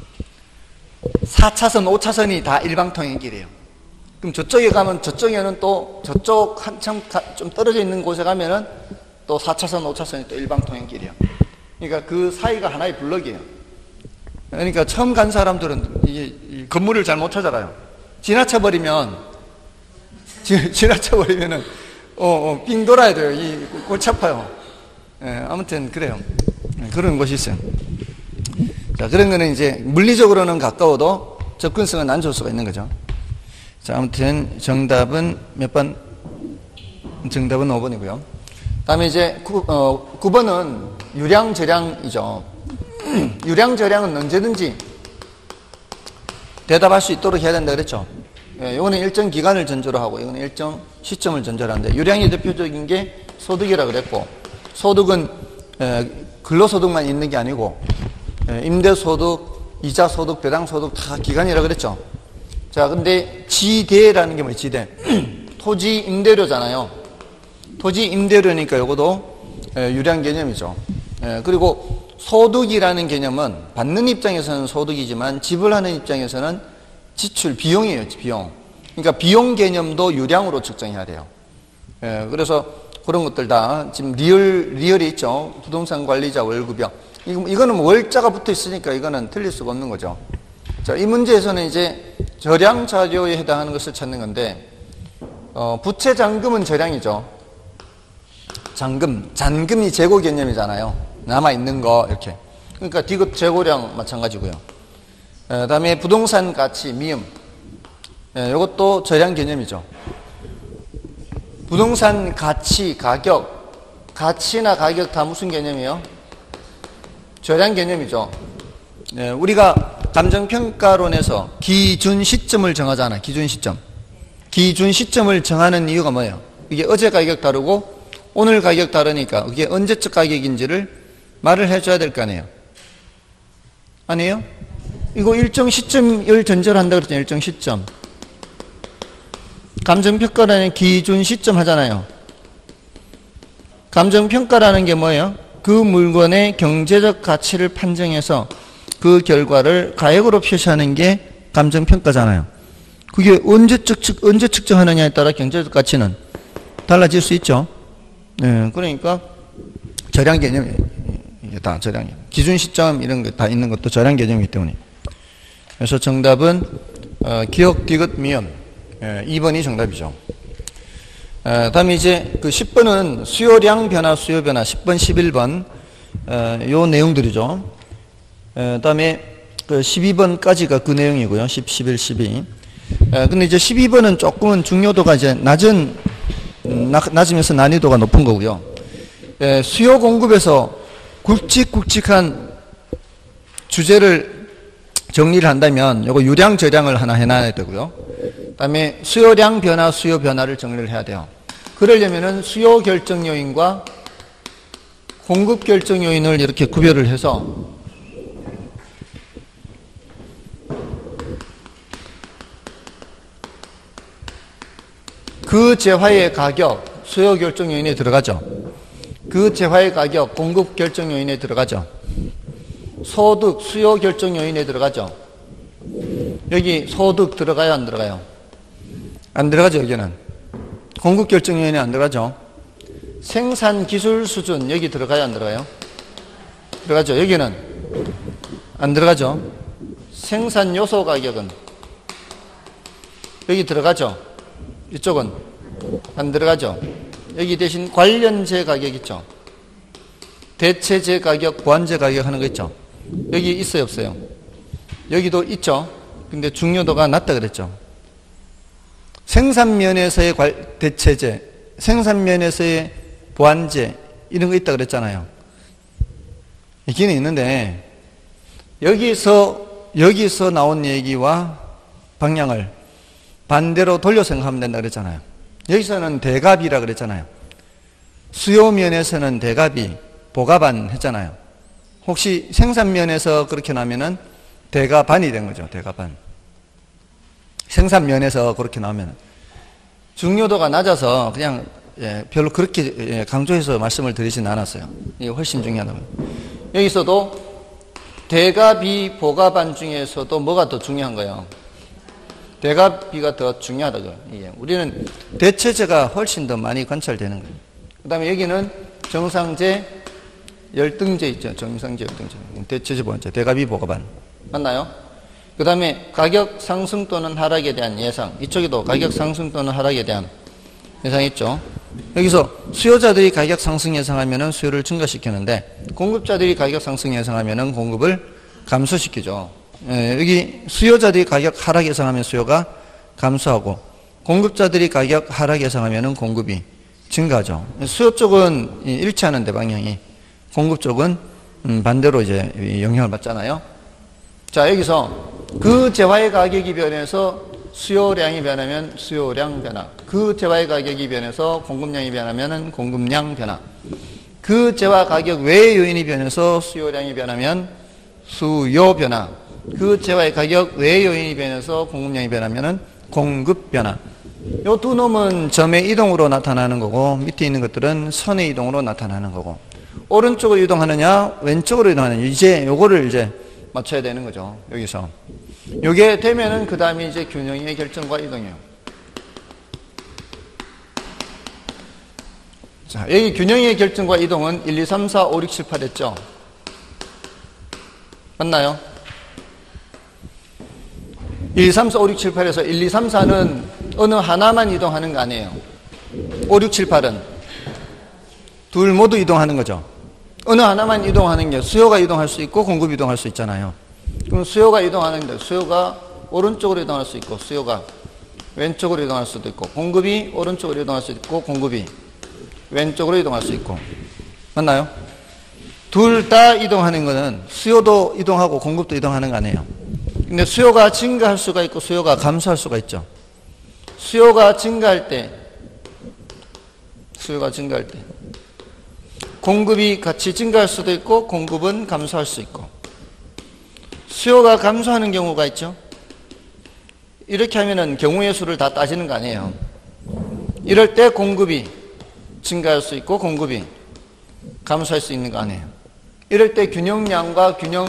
4차선, 5차선이 다 일방통행길이에요. 그럼 저쪽에 가면 저쪽에는 또 저쪽 한참 좀 떨어져 있는 곳에 가면은 또 4차선, 5차선이 또 일방통행길이에요. 그러니까 그 사이가 하나의 블럭이에요. 그러니까 처음 간 사람들은 이 건물을 잘 못 찾아가요. 지나쳐버리면은 빙 돌아야 돼요. 이 골치 아파요. 아무튼 그래요. 그런 곳이 있어요. 자, 그런 거는 이제 물리적으로는 가까워도 접근성은 안 좋을 수가 있는 거죠. 자, 아무튼 정답은 몇 번? 정답은 5번이고요. 다음에 이제 9번은 유량저량이죠. 유량저량은 언제든지 대답할 수 있도록 해야 된다 그랬죠. 이거는 일정 기간을 전제로 하고 이거는 일정 시점을 전제로 하는데 유량이 대표적인 게 소득이라 그랬고 소득은 근로소득만 있는 게 아니고 임대소득, 이자소득, 배당소득 다 기간이라 그랬죠. 자, 근데 지대라는 게 뭐예요? 지대. 토지 임대료잖아요. 토지 임대료니까 이것도 유량 개념이죠. 그리고 소득이라는 개념은 받는 입장에서는 소득이지만 지불하는 입장에서는 지출, 비용이에요. 비용. 그러니까 비용 개념도 유량으로 측정해야 돼요. 그래서 그런 것들 다 지금 리얼이 있죠. 부동산 관리자 월급이요. 이거는 월자가 붙어 있으니까 이거는 틀릴 수가 없는 거죠. 자, 이 문제에서는 이제 절양 자료에 해당하는 것을 찾는 건데 부채 잔금은 절양이죠. 잔금이 재고 개념이잖아요. 남아 있는 거 이렇게. 그러니까 디귿 재고량 마찬가지고요. 그다음에 부동산 가치 미음. 이것도 절양 개념이죠. 부동산 가치, 가격, 가치나 가격 다 무슨 개념이에요? 절양 개념이죠. 우리가 감정평가론에서 기준 시점을 정하잖아. 기준 시점. 기준 시점을 정하는 이유가 뭐예요? 이게 어제 가격 다르고 오늘 가격 다르니까 그게 언제적 가격인지를 말을 해줘야 될 거 아니에요. 아니에요? 이거 일정 시점을 전제로 한다 그랬잖아요. 일정 시점. 감정평가라는 기준 시점 하잖아요. 감정평가라는 게 뭐예요? 그 물건의 경제적 가치를 판정해서 그 결과를 가액으로 표시하는 게 감정평가잖아요. 그게 언제 측정하느냐에 따라 경제적 가치는 달라질 수 있죠. 예, 그러니까 절약 개념이에요. 이게 다 절약. 기준 시점 이런 거 다 있는 것도 절약 개념이기 때문에. 그래서 정답은 기억, 디귿, 미음. 2번이 정답이죠. 다음에 이제 그 10번은 수요량 변화, 수요 변화. 10번, 11번. 요 내용들이죠. 다음에 그 12번까지가 그 내용이고요. 10, 11, 12. 근데 이제 12번은 조금은 중요도가 이제 낮으면서 난이도가 높은 거고요. 수요 공급에서 굵직굵직한 주제를 정리를 한다면 요거 유량 저량을 하나 해놔야 되고요. 그다음에 수요량 변화, 수요 변화를 정리를 해야 돼요. 그러려면은 수요 결정 요인과 공급 결정 요인을 이렇게 구별을 해서 그 재화의 가격, 수요 결정 요인에 들어가죠. 그 재화의 가격, 공급 결정 요인에 들어가죠. 소득, 수요 결정 요인에 들어가죠. 여기 소득 들어가요, 안 들어가요? 안 들어가죠, 여기는. 공급 결정 요인에 안 들어가죠. 생산 기술 수준, 여기 들어가요, 안 들어가요? 들어가죠. 여기는 안 들어가죠. 생산 요소 가격은 여기 들어가죠. 이쪽은 안 들어가죠. 여기 대신 관련재 가격 있죠. 대체재 가격, 보완재 가격 하는 거 있죠. 여기 있어요, 없어요? 여기도 있죠. 근데 중요도가 낮다 그랬죠. 생산면에서의 대체재, 생산면에서의 보완재 이런 거 있다 그랬잖아요. 있기는 있는데 여기서 나온 얘기와 방향을 반대로 돌려 생각하면 된다 그랬잖아요. 여기서는 대갑이라 그랬잖아요. 수요면에서는 대갑이 보가반 했잖아요. 혹시 생산면에서 그렇게 나면은 대가반이 된 거죠. 대가반. 생산면에서 그렇게 나오면 중요도가 낮아서 그냥 별로 그렇게 강조해서 말씀을 드리진 않았어요. 이게 훨씬 중요하다고. 여기서도 대가비 보가반 중에서도 뭐가 더 중요한 거예요? 대가비가 더 중요하다고요. 우리는 대체재가 훨씬 더 많이 관찰되는 거예요. 그 다음에 여기는 정상재, 열등재 있죠. 정상재, 열등재. 대체재 보완재, 대가비 보가반. 맞나요? 그 다음에 가격 상승 또는 하락에 대한 예상. 이쪽에도 가격 상승 또는 하락에 대한 예상이 있죠. 여기서 수요자들이 가격 상승 예상하면은 수요를 증가시키는데 공급자들이 가격 상승 예상하면은 공급을 감소시키죠. 여기 수요자들이 가격 하락 예상하면 수요가 감소하고 공급자들이 가격 하락 예상하면은 공급이 증가하죠. 수요 쪽은 일치하는데 방향이 공급 쪽은 반대로 이제 영향을 받잖아요. 자, 여기서 그 재화의 가격이 변해서 수요량이 변하면 수요량 변화. 그 재화의 가격이 변해서 공급량이 변하면 공급량 변화. 그 재화 가격 외의 요인이 변해서 수요량이 변하면 수요 변화. 그 재화의 가격 외의 요인이 변해서 공급량이 변하면 공급 변화. 요 두 놈은 점의 이동으로 나타나는 거고 밑에 있는 것들은 선의 이동으로 나타나는 거고 오른쪽으로 이동하느냐 왼쪽으로 이동하느냐 이제 요거를 이제 맞춰야 되는 거죠. 여기서 요게 되면은 그 다음에 이제 균형의 결정과 이동이에요. 자, 여기 균형의 결정과 이동은 1, 2, 3, 4, 5, 6, 7, 8 했죠. 맞나요? 1, 2, 3, 4, 5, 6, 7, 8에서 1, 2, 3, 4는 어느 하나만 이동하는 거 아니에요. 5, 6, 7, 8은 둘 모두 이동하는 거죠. 어느 하나만 이동하는 게 수요가 이동할 수 있고 공급이 이동할 수 있잖아요. 그럼 수요가 이동하는데 수요가 오른쪽으로 이동할 수 있고 수요가 왼쪽으로 이동할 수도 있고 공급이 오른쪽으로 이동할 수 있고 공급이 왼쪽으로 이동할 수 있고 맞나요? 둘 다 이동하는 거는 수요도 이동하고 공급도 이동하는 거 아니에요. 근데 수요가 증가할 수가 있고 수요가 감소할 수가 있죠. 수요가 증가할 때 공급이 같이 증가할 수도 있고 공급은 감소할 수 있고 수요가 감소하는 경우가 있죠. 이렇게 하면은 경우의 수를 다 따지는 거 아니에요. 이럴 때 공급이 증가할 수 있고 공급이 감소할 수 있는 거 아니에요. 이럴 때 균형량과 균형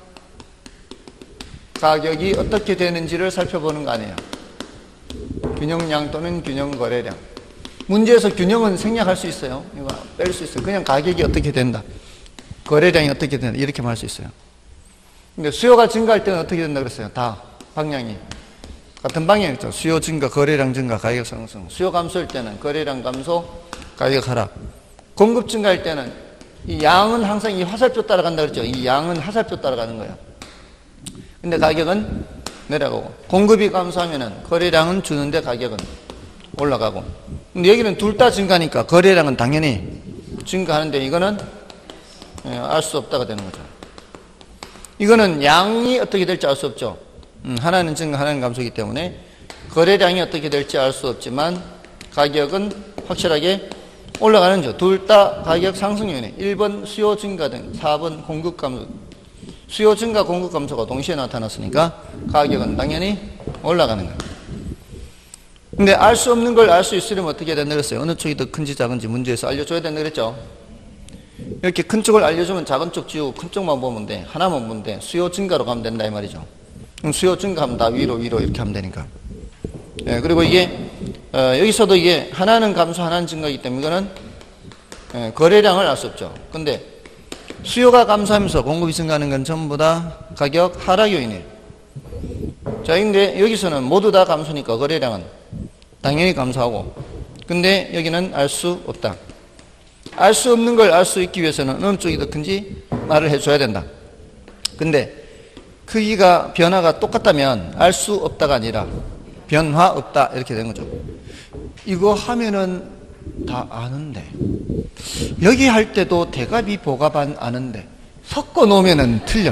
가격이 어떻게 되는지를 살펴보는 거 아니에요. 균형량 또는 균형 거래량. 문제에서 균형은 생략할 수 있어요. 이거 뺄 수 있어요. 그냥 가격이 어떻게 된다. 거래량이 어떻게 된다. 이렇게 말 수 있어요. 근데 수요가 증가할 때는 어떻게 된다 그랬어요? 다 방향이 같은 방향이죠. 수요 증가, 거래량 증가, 가격 상승. 수요 감소할 때는 거래량 감소, 가격 하락. 공급 증가할 때는 이 양은 항상 이 화살표 따라간다 그랬죠. 이 양은 화살표 따라가는 거예요. 근데 가격은 내려가고, 공급이 감소하면은 거래량은 주는데 가격은 올라가고. 근데 여기는 둘 다 증가니까 거래량은 당연히 증가하는데 이거는 알 수 없다가 되는 거죠. 이거는 양이 어떻게 될지 알 수 없죠. 하나는 증가, 하나는 감소이기 때문에 거래량이 어떻게 될지 알 수 없지만 가격은 확실하게 올라가는 죠. 둘 다 가격 상승 요인에 1번 수요 증가 등 4번 공급 감소. 수요 증가, 공급 감소가 동시에 나타났으니까 가격은 당연히 올라가는 거예요. 근데 알 수 없는 걸 알 수 있으려면 어떻게 해야 된다 그랬어요? 어느 쪽이 더 큰지 작은지 문제에서 알려줘야 된다 그랬죠? 이렇게 큰 쪽을 알려주면 작은 쪽 지우고 큰 쪽만 보면 돼. 하나만 보면 돼. 수요 증가로 가면 된다 이 말이죠. 그럼 수요 증가하면 다 위로 이렇게 하면 되니까. 예, 그리고 이게 여기서도 이게 하나는 감소 하나는 증가이기 때문에 이거는 거래량을 알 수 없죠. 근데 수요가 감소하면서 공급이 증가하는 건 전부 다 가격 하락 요인이에요. 자, 근데 여기서는 모두 다 감소니까 거래량은 당연히 감소하고, 근데 여기는 알 수 없다. 알 수 없는 걸 알 수 있기 위해서는 어느 쪽이 더 큰지 말을 해줘야 된다. 근데 크기가 변화가 똑같다면 알 수 없다가 아니라 변화 없다 이렇게 된 거죠. 이거 하면은 다 아는데, 여기 할 때도 대갑이 보갑 아는데 섞어 놓으면은 틀려.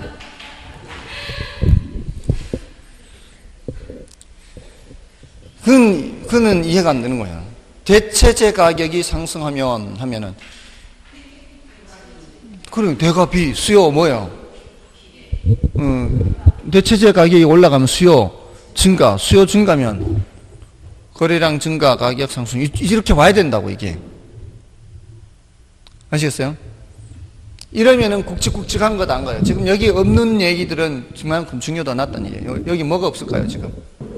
그는 이해가 안 되는 거야. 대체재 가격이 상승하면은 그럼 대갑이 수요 뭐야? 대체재 가격이 올라가면 수요 증가, 수요 증가면 거래량 증가, 가격 상승 이렇게 와야 된다고 이게. 아시겠어요? 이러면은 굵직굵직한 것 안 가요. 지금 여기 없는 얘기들은 그만큼 중요도 낮다는 얘기예요. 여기 뭐가 없을까요 지금?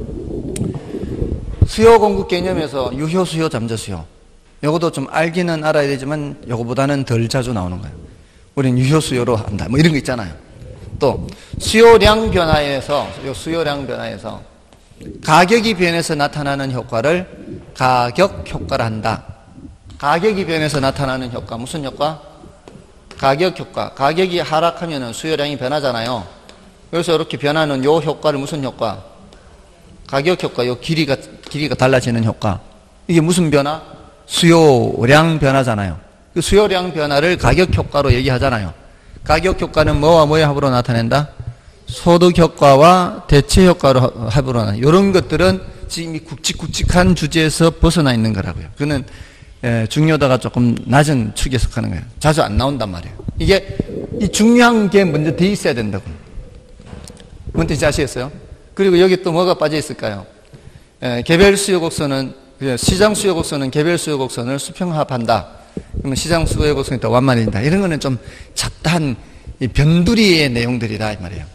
수요 공급 개념에서 유효 수요, 잠재 수요. 요것도 좀 알기는 알아야 되지만 요거보다는 덜 자주 나오는 거예요. 우리는 유효 수요로 한다. 뭐 이런 거 있잖아요. 또 수요량 변화에서 수요량 변화에서 가격이 변해서 나타나는 효과를 가격 효과를 한다. 가격이 변해서 나타나는 효과 무슨 효과? 가격 효과. 가격이 하락하면은 수요량이 변하잖아요. 그래서 이렇게 변하는 요 효과를 무슨 효과? 가격 효과. 요 길이가 달라지는 효과. 이게 무슨 변화? 수요량 변화잖아요. 그 수요량 변화를 가격 효과로 얘기하잖아요. 가격 효과는 뭐와 뭐의 합으로 나타낸다? 소득 효과와 대체 효과로 합으로 나타낸다. 이런 것들은 지금 이 굵직굵직한 주제에서 벗어나 있는 거라고요. 그는 중요도가 조금 낮은 축에 속하는 거예요. 자주 안 나온단 말이에요. 이게 이 중요한 게 먼저 돼 있어야 된다고. 뭔 뜻인지 아시겠어요? 그리고 여기 또 뭐가 빠져 있을까요? 개별 수요 곡선은 시장 수요 곡선은 개별 수요 곡선을 수평합한다. 그러면 시장 수요 곡선이 또 완만해진다. 이런 거는 좀 잡다한 변두리의 내용들이다 이 말이에요.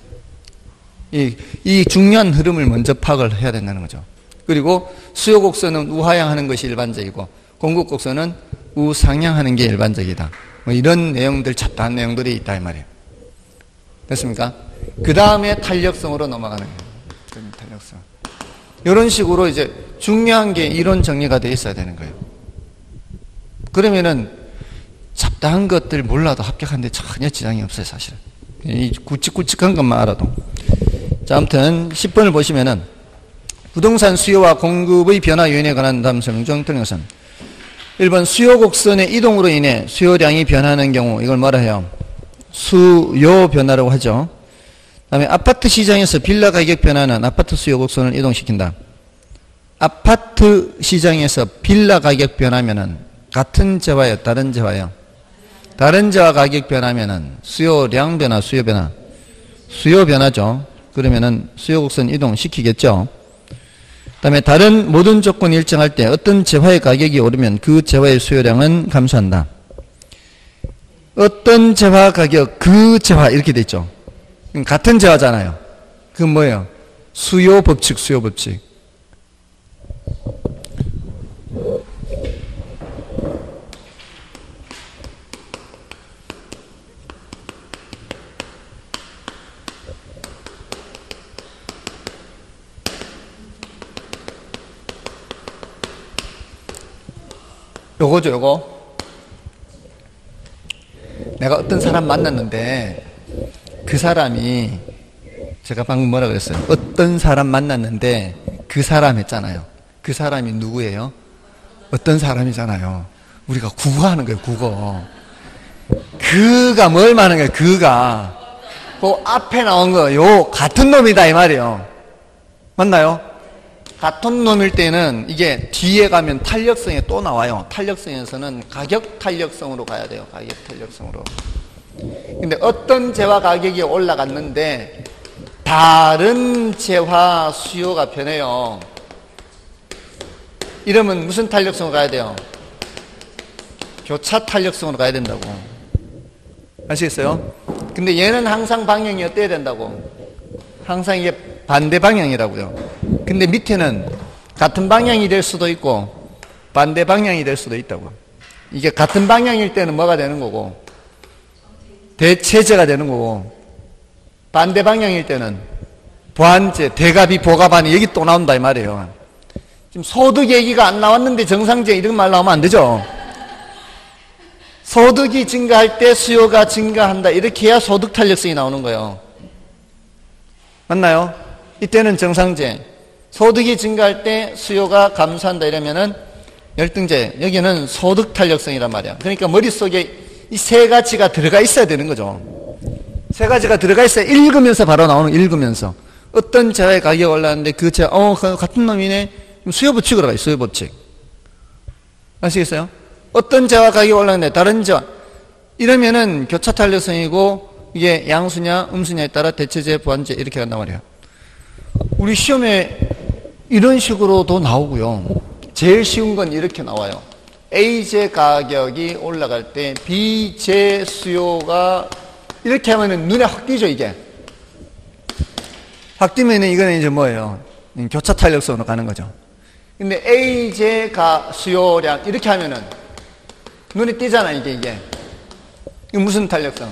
이 중요한 흐름을 먼저 파악을 해야 된다는 거죠. 그리고 수요 곡선은 우하향하는 것이 일반적이고 공급 곡선은 우상향하는 게 일반적이다. 뭐 이런 내용들, 잡다한 내용들이 있다 이 말이에요. 됐습니까? 그 다음에 탄력성으로 넘어가는 거예요. 탄력성. 이런 식으로 이제 중요한 게 이론 정리가 돼 있어야 되는 거예요. 그러면은 잡다한 것들 몰라도 합격하는데 전혀 지장이 없어요, 사실은. 이 굵직굵직한 것만 알아도. 자, 아무튼 10번을 보시면은 부동산 수요와 공급의 변화 요인에 관한 다음 설명 중 틀린 것은 1번 수요 곡선의 이동으로 인해 수요량이 변하는 경우 이걸 뭐라 해요? 수요 변화라고 하죠. 다음에 아파트 시장에서 빌라 가격 변화는 아파트 수요 곡선을 이동시킨다. 아파트 시장에서 빌라 가격 변하면은 같은 재화요, 다른 재화요? 다른 재화 가격 변하면은 수요량 변화, 수요 변화. 수요 변화죠. 그러면은 수요 곡선 이동시키겠죠. 다음에 다른 모든 조건이 일정할 때 어떤 재화의 가격이 오르면 그 재화의 수요량은 감소한다. 어떤 재화 가격, 그 재화 이렇게 돼 있죠. 같은 재화잖아요. 그건 뭐예요? 수요 법칙, 수요 법칙. 요거죠, 요거. 내가 어떤 사람 만났는데 그 사람이 제가 방금 뭐라 그랬어요? 어떤 사람 만났는데 그 사람 했잖아요. 그 사람이 누구예요? 어떤 사람이잖아요. 우리가 국어하는 거예요, 국어. 그가 뭘 말하는 거예요, 그가. 그 앞에 나온 거, 요, 같은 놈이다, 이 말이에요. 맞나요? 같은 놈일 때는 이게 뒤에 가면 탄력성에 또 나와요. 탄력성에서는 가격 탄력성으로 가야 돼요. 가격 탄력성으로. 근데 어떤 재화 가격이 올라갔는데 다른 재화 수요가 변해요. 이러면 무슨 탄력성으로 가야 돼요? 교차 탄력성으로 가야 된다고. 아시겠어요? 근데 얘는 항상 방향이 어때야 된다고? 항상 이게 반대 방향이라고요. 근데 밑에는 같은 방향이 될 수도 있고 반대 방향이 될 수도 있다고. 이게 같은 방향일 때는 뭐가 되는 거고 대체제가 되는 거고 반대 방향일 때는 보완제, 대갑이, 보갑하니 여기 또 나온다 이 말이에요. 지금 소득 얘기가 안 나왔는데 정상제 이런 말 나오면 안 되죠. 소득이 증가할 때 수요가 증가한다 이렇게 해야 소득 탄력성이 나오는 거예요. 맞나요? 이때는 정상제. 소득이 증가할 때 수요가 감소한다 이러면은 열등제. 여기는 소득 탄력성이란 말이야. 그러니까 머릿속에 이 세 가지가 들어가 있어야 되는 거죠. 세 가지가 들어가 있어야 읽으면서 바로 나오는, 읽으면서. 어떤 재화의 가격이 올랐는데 그 재화, 같은 놈이네. 수요 법칙으로 가요, 수요 법칙. 아시겠어요? 어떤 재화 가격이 올랐는데 다른 재화. 이러면은 교차 탄력성이고 이게 양수냐 음수냐에 따라 대체제, 보완제 이렇게 간단 말이에요. 우리 시험에 이런 식으로도 나오고요. 제일 쉬운 건 이렇게 나와요. A제 가격이 올라갈 때 B제 수요가 이렇게 하면은 눈에 확 띄죠, 이게. 확 띄면은 이거는 이제 뭐예요? 교차 탄력성으로 가는 거죠. 근데 A제 수요량 이렇게 하면은 눈에 띄잖아, 이게. 이게 무슨 탄력성?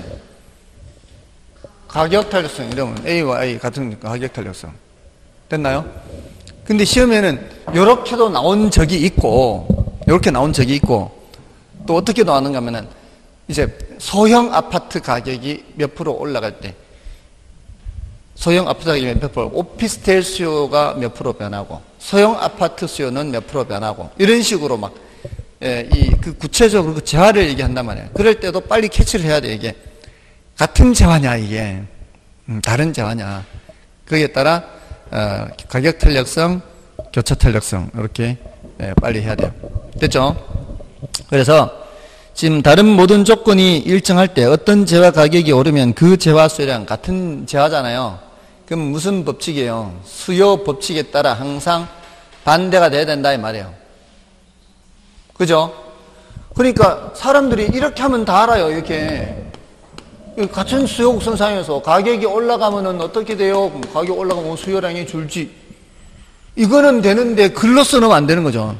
가격 탄력성. 이러면 A와 A 같은 가격 탄력성. 됐나요? 근데 시험에는 요렇게도 나온 적이 있고 이렇게 나온 적이 있고 또 어떻게 나왔는가 하면은 이제 소형 아파트 가격이 몇 프로 올라갈 때 소형 아파트 가격이 몇 프로, 오피스텔 수요가 몇 프로 변하고 소형 아파트 수요는 몇 프로 변하고 이런 식으로 막 그 구체적으로 그 재화를 얘기한단 말이에요. 그럴 때도 빨리 캐치를 해야 돼. 이게 같은 재화냐 이게 다른 재화냐 거기에 따라 가격 탄력성, 교차 탄력성 이렇게 빨리 해야 돼요. 됐죠? 그래서 지금 다른 모든 조건이 일정할 때 어떤 재화 가격이 오르면 그 재화 수요량 같은 재화잖아요. 그럼 무슨 법칙이에요? 수요 법칙에 따라 항상 반대가 돼야 된다 이 말이에요. 그죠? 그러니까 사람들이 이렇게 하면 다 알아요. 이렇게 같은 수요 곡선상에서 가격이 올라가면은 어떻게 돼요? 가격 올라가면 수요량이 줄지. 이거는 되는데 글로써 넣으면 안 되는 거죠.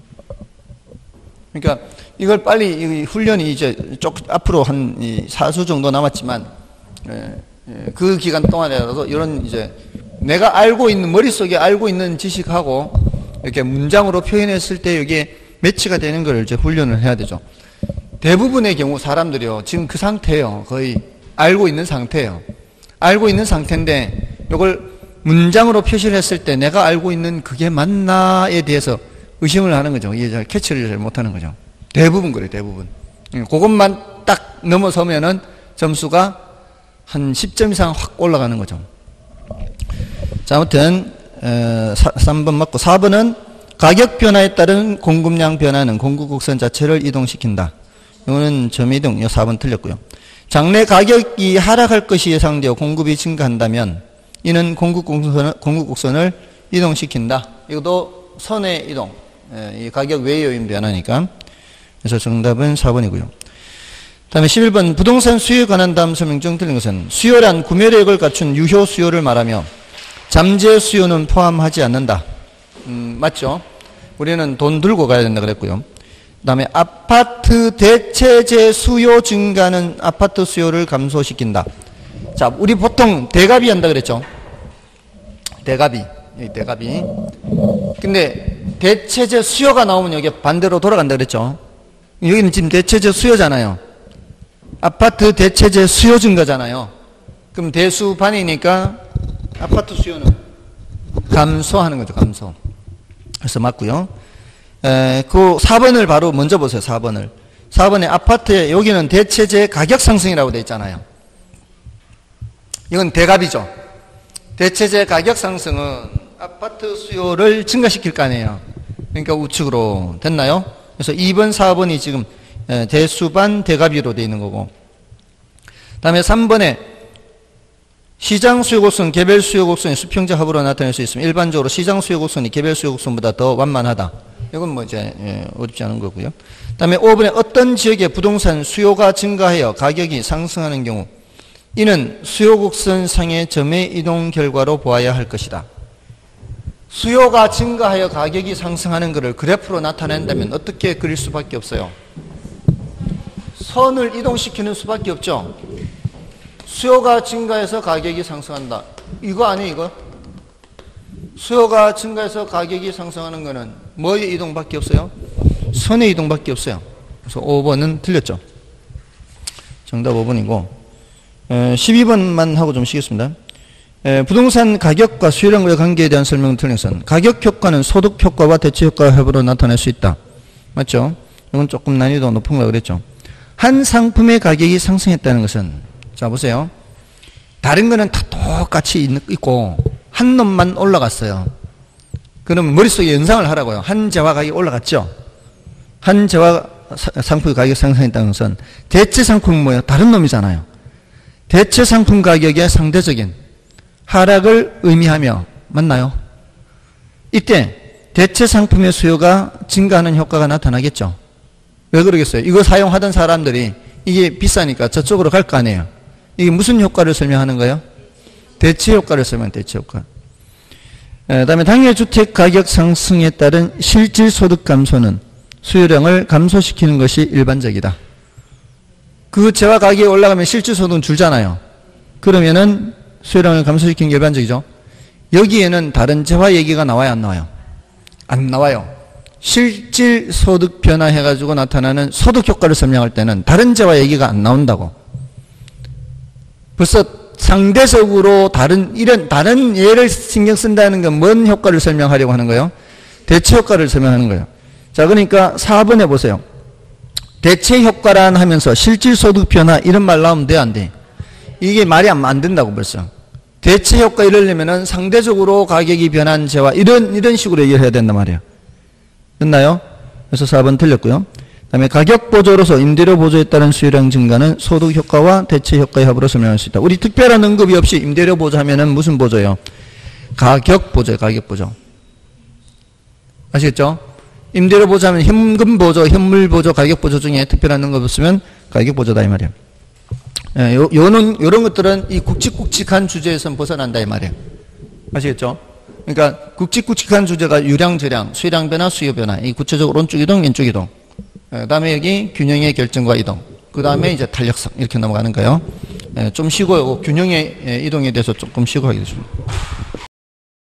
그러니까 이걸 빨리 훈련이 이제 앞으로 한 4주 정도 남았지만 그 기간 동안에라도 이런 이제 내가 알고 있는 머릿속에 알고 있는 지식하고 이렇게 문장으로 표현했을 때 이게 매치가 되는 걸 이제 훈련을 해야 되죠. 대부분의 경우 사람들이요 지금 그 상태예요. 거의 알고 있는 상태예요. 알고 있는 상태인데 이걸 문장으로 표시를 했을 때 내가 알고 있는 그게 맞나에 대해서 의심을 하는 거죠. 이게 잘 캐치를 잘 못하는 거죠. 대부분 그래요. 대부분. 그것만 딱 넘어서면은 점수가 한 10점 이상 확 올라가는 거죠. 자, 아무튼 3번 맞고 4번은 가격 변화에 따른 공급량 변화는 공급 곡선 자체를 이동시킨다. 이거는 점이동. 이 4번 틀렸고요. 장래 가격이 하락할 것이 예상되어 공급이 증가한다면 이는 공급 곡선을 이동시킨다. 이것도 선의 이동. 이 가격 외의 요인 변화니까. 그래서 정답은 4번이고요. 다음에 11번 부동산 수요에 관한 다음 설명 중 틀린 것은 수요란 구매력을 갖춘 유효 수요를 말하며 잠재 수요는 포함하지 않는다. 맞죠? 우리는 돈 들고 가야 된다 그랬고요. 그 다음에 아파트 대체재 수요 증가는 아파트 수요를 감소시킨다. 자, 우리 보통 대갑이 한다 그랬죠? 대갑이. 근데 대체재 수요가 나오면 여기 반대로 돌아간다 그랬죠? 여기는 지금 대체재 수요잖아요. 아파트 대체재 수요 증가잖아요. 그럼 대수반이니까 아파트 수요는 감소하는 거죠. 감소. 그래서 맞고요. 그 4번을 바로 먼저 보세요. 4번을. 4번에 아파트에 여기는 대체재 가격 상승이라고 되어 있잖아요. 이건 대갑이죠. 대체재 가격 상승은 아파트 수요를 증가시킬 거 아니에요. 그러니까 우측으로 됐나요? 그래서 2번, 4번이 지금 대수반 대갑이로 되어 있는 거고. 다음에 3번에 시장 수요 곡선, 개별 수요 곡선이 수평적 합으로 나타낼 수 있으면 일반적으로 시장 수요 곡선이 개별 수요 곡선보다 더 완만하다. 이건 뭐 이제 어렵지 않은 거고요. 다음에 5번에 어떤 지역의 부동산 수요가 증가하여 가격이 상승하는 경우 이는 수요 곡선 상의 점의 이동 결과로 보아야 할 것이다. 수요가 증가하여 가격이 상승하는 것을 그래프로 나타낸다면 어떻게 그릴 수밖에 없어요? 선을 이동시키는 수밖에 없죠. 수요가 증가해서 가격이 상승한다. 이거 아니에요, 이거? 수요가 증가해서 가격이 상승하는 거는 뭐의 이동밖에 없어요? 선의 이동밖에 없어요. 그래서 5번은 틀렸죠. 정답 5번이고 12번만 하고 좀 쉬겠습니다. 부동산 가격과 수요량과의 관계에 대한 설명은 틀린 것은 가격 효과는 소득 효과와 대체 효과의 합으로 나타낼 수 있다. 맞죠? 이건 조금 난이도가 높은 거라고 그랬죠. 한 상품의 가격이 상승했다는 것은 자 보세요. 다른 거는 다 똑같이 있고 한 놈만 올라갔어요. 그러면 머릿속에 연상을 하라고요. 한 재화 가격이 올라갔죠. 한 재화 상품의 가격이 상승했다는 것은 대체 상품은 뭐예요? 다른 놈이잖아요. 대체 상품 가격의 상대적인 하락을 의미하며 맞나요? 이때 대체 상품의 수요가 증가하는 효과가 나타나겠죠. 왜 그러겠어요? 이거 사용하던 사람들이 이게 비싸니까 저쪽으로 갈 거 아니에요. 이게 무슨 효과를 설명하는 거예요? 대체 효과를 설명하는 대체 효과. 다음에 당해 주택 가격 상승에 따른 실질 소득 감소는 수요량을 감소시키는 것이 일반적이다. 그 재화 가격이 올라가면 실질 소득은 줄잖아요. 그러면은 수요량을 감소시키는 게 일반적이죠. 여기에는 다른 재화 얘기가 나와요, 안 나와요? 안 나와요. 실질 소득 변화해가지고 나타나는 소득 효과를 설명할 때는 다른 재화 얘기가 안 나온다고. 벌써 상대적으로 다른 예를 신경 쓴다는 건 뭔 효과를 설명하려고 하는 거예요? 대체 효과를 설명하는 거예요. 자, 그러니까 4번에 보세요. 대체 효과란 하면서 실질 소득 변화 이런 말 나오면 돼, 안 돼? 이게 말이 안 된다고 벌써. 대체 효과 이러려면은 상대적으로 가격이 변한 재화 이런 식으로 얘기를 해야 된단 말이에요. 됐나요? 그래서 4번 틀렸고요. 그다음에 가격 보조로서 임대료 보조에 따른 수요량 증가는 소득 효과와 대체 효과의 합으로 설명할 수 있다. 우리 특별한 언급이 없이 임대료 보조 하면은 무슨 보조예요? 가격 보조예요. 가격 보조. 아시겠죠? 임대료 보조 하면 현금 보조, 현물 보조, 가격 보조 중에 특별한 언급 없으면 가격 보조다 이 말이에요. 요런 것들은 이 굵직굵직한 주제에서 벗어난다 이 말이에요. 아시겠죠? 그러니까 굵직굵직한 주제가 유량, 저량, 수요량 변화, 수요 변화. 이 구체적으로 오른쪽 이동, 왼쪽 이동. 다음에 여기 균형의 결정과 이동. 그 다음에 이제 탄력성 이렇게 넘어가는 거예요. 좀 쉬고 균형의 이동에 대해서 조금 쉬고 하겠습니다.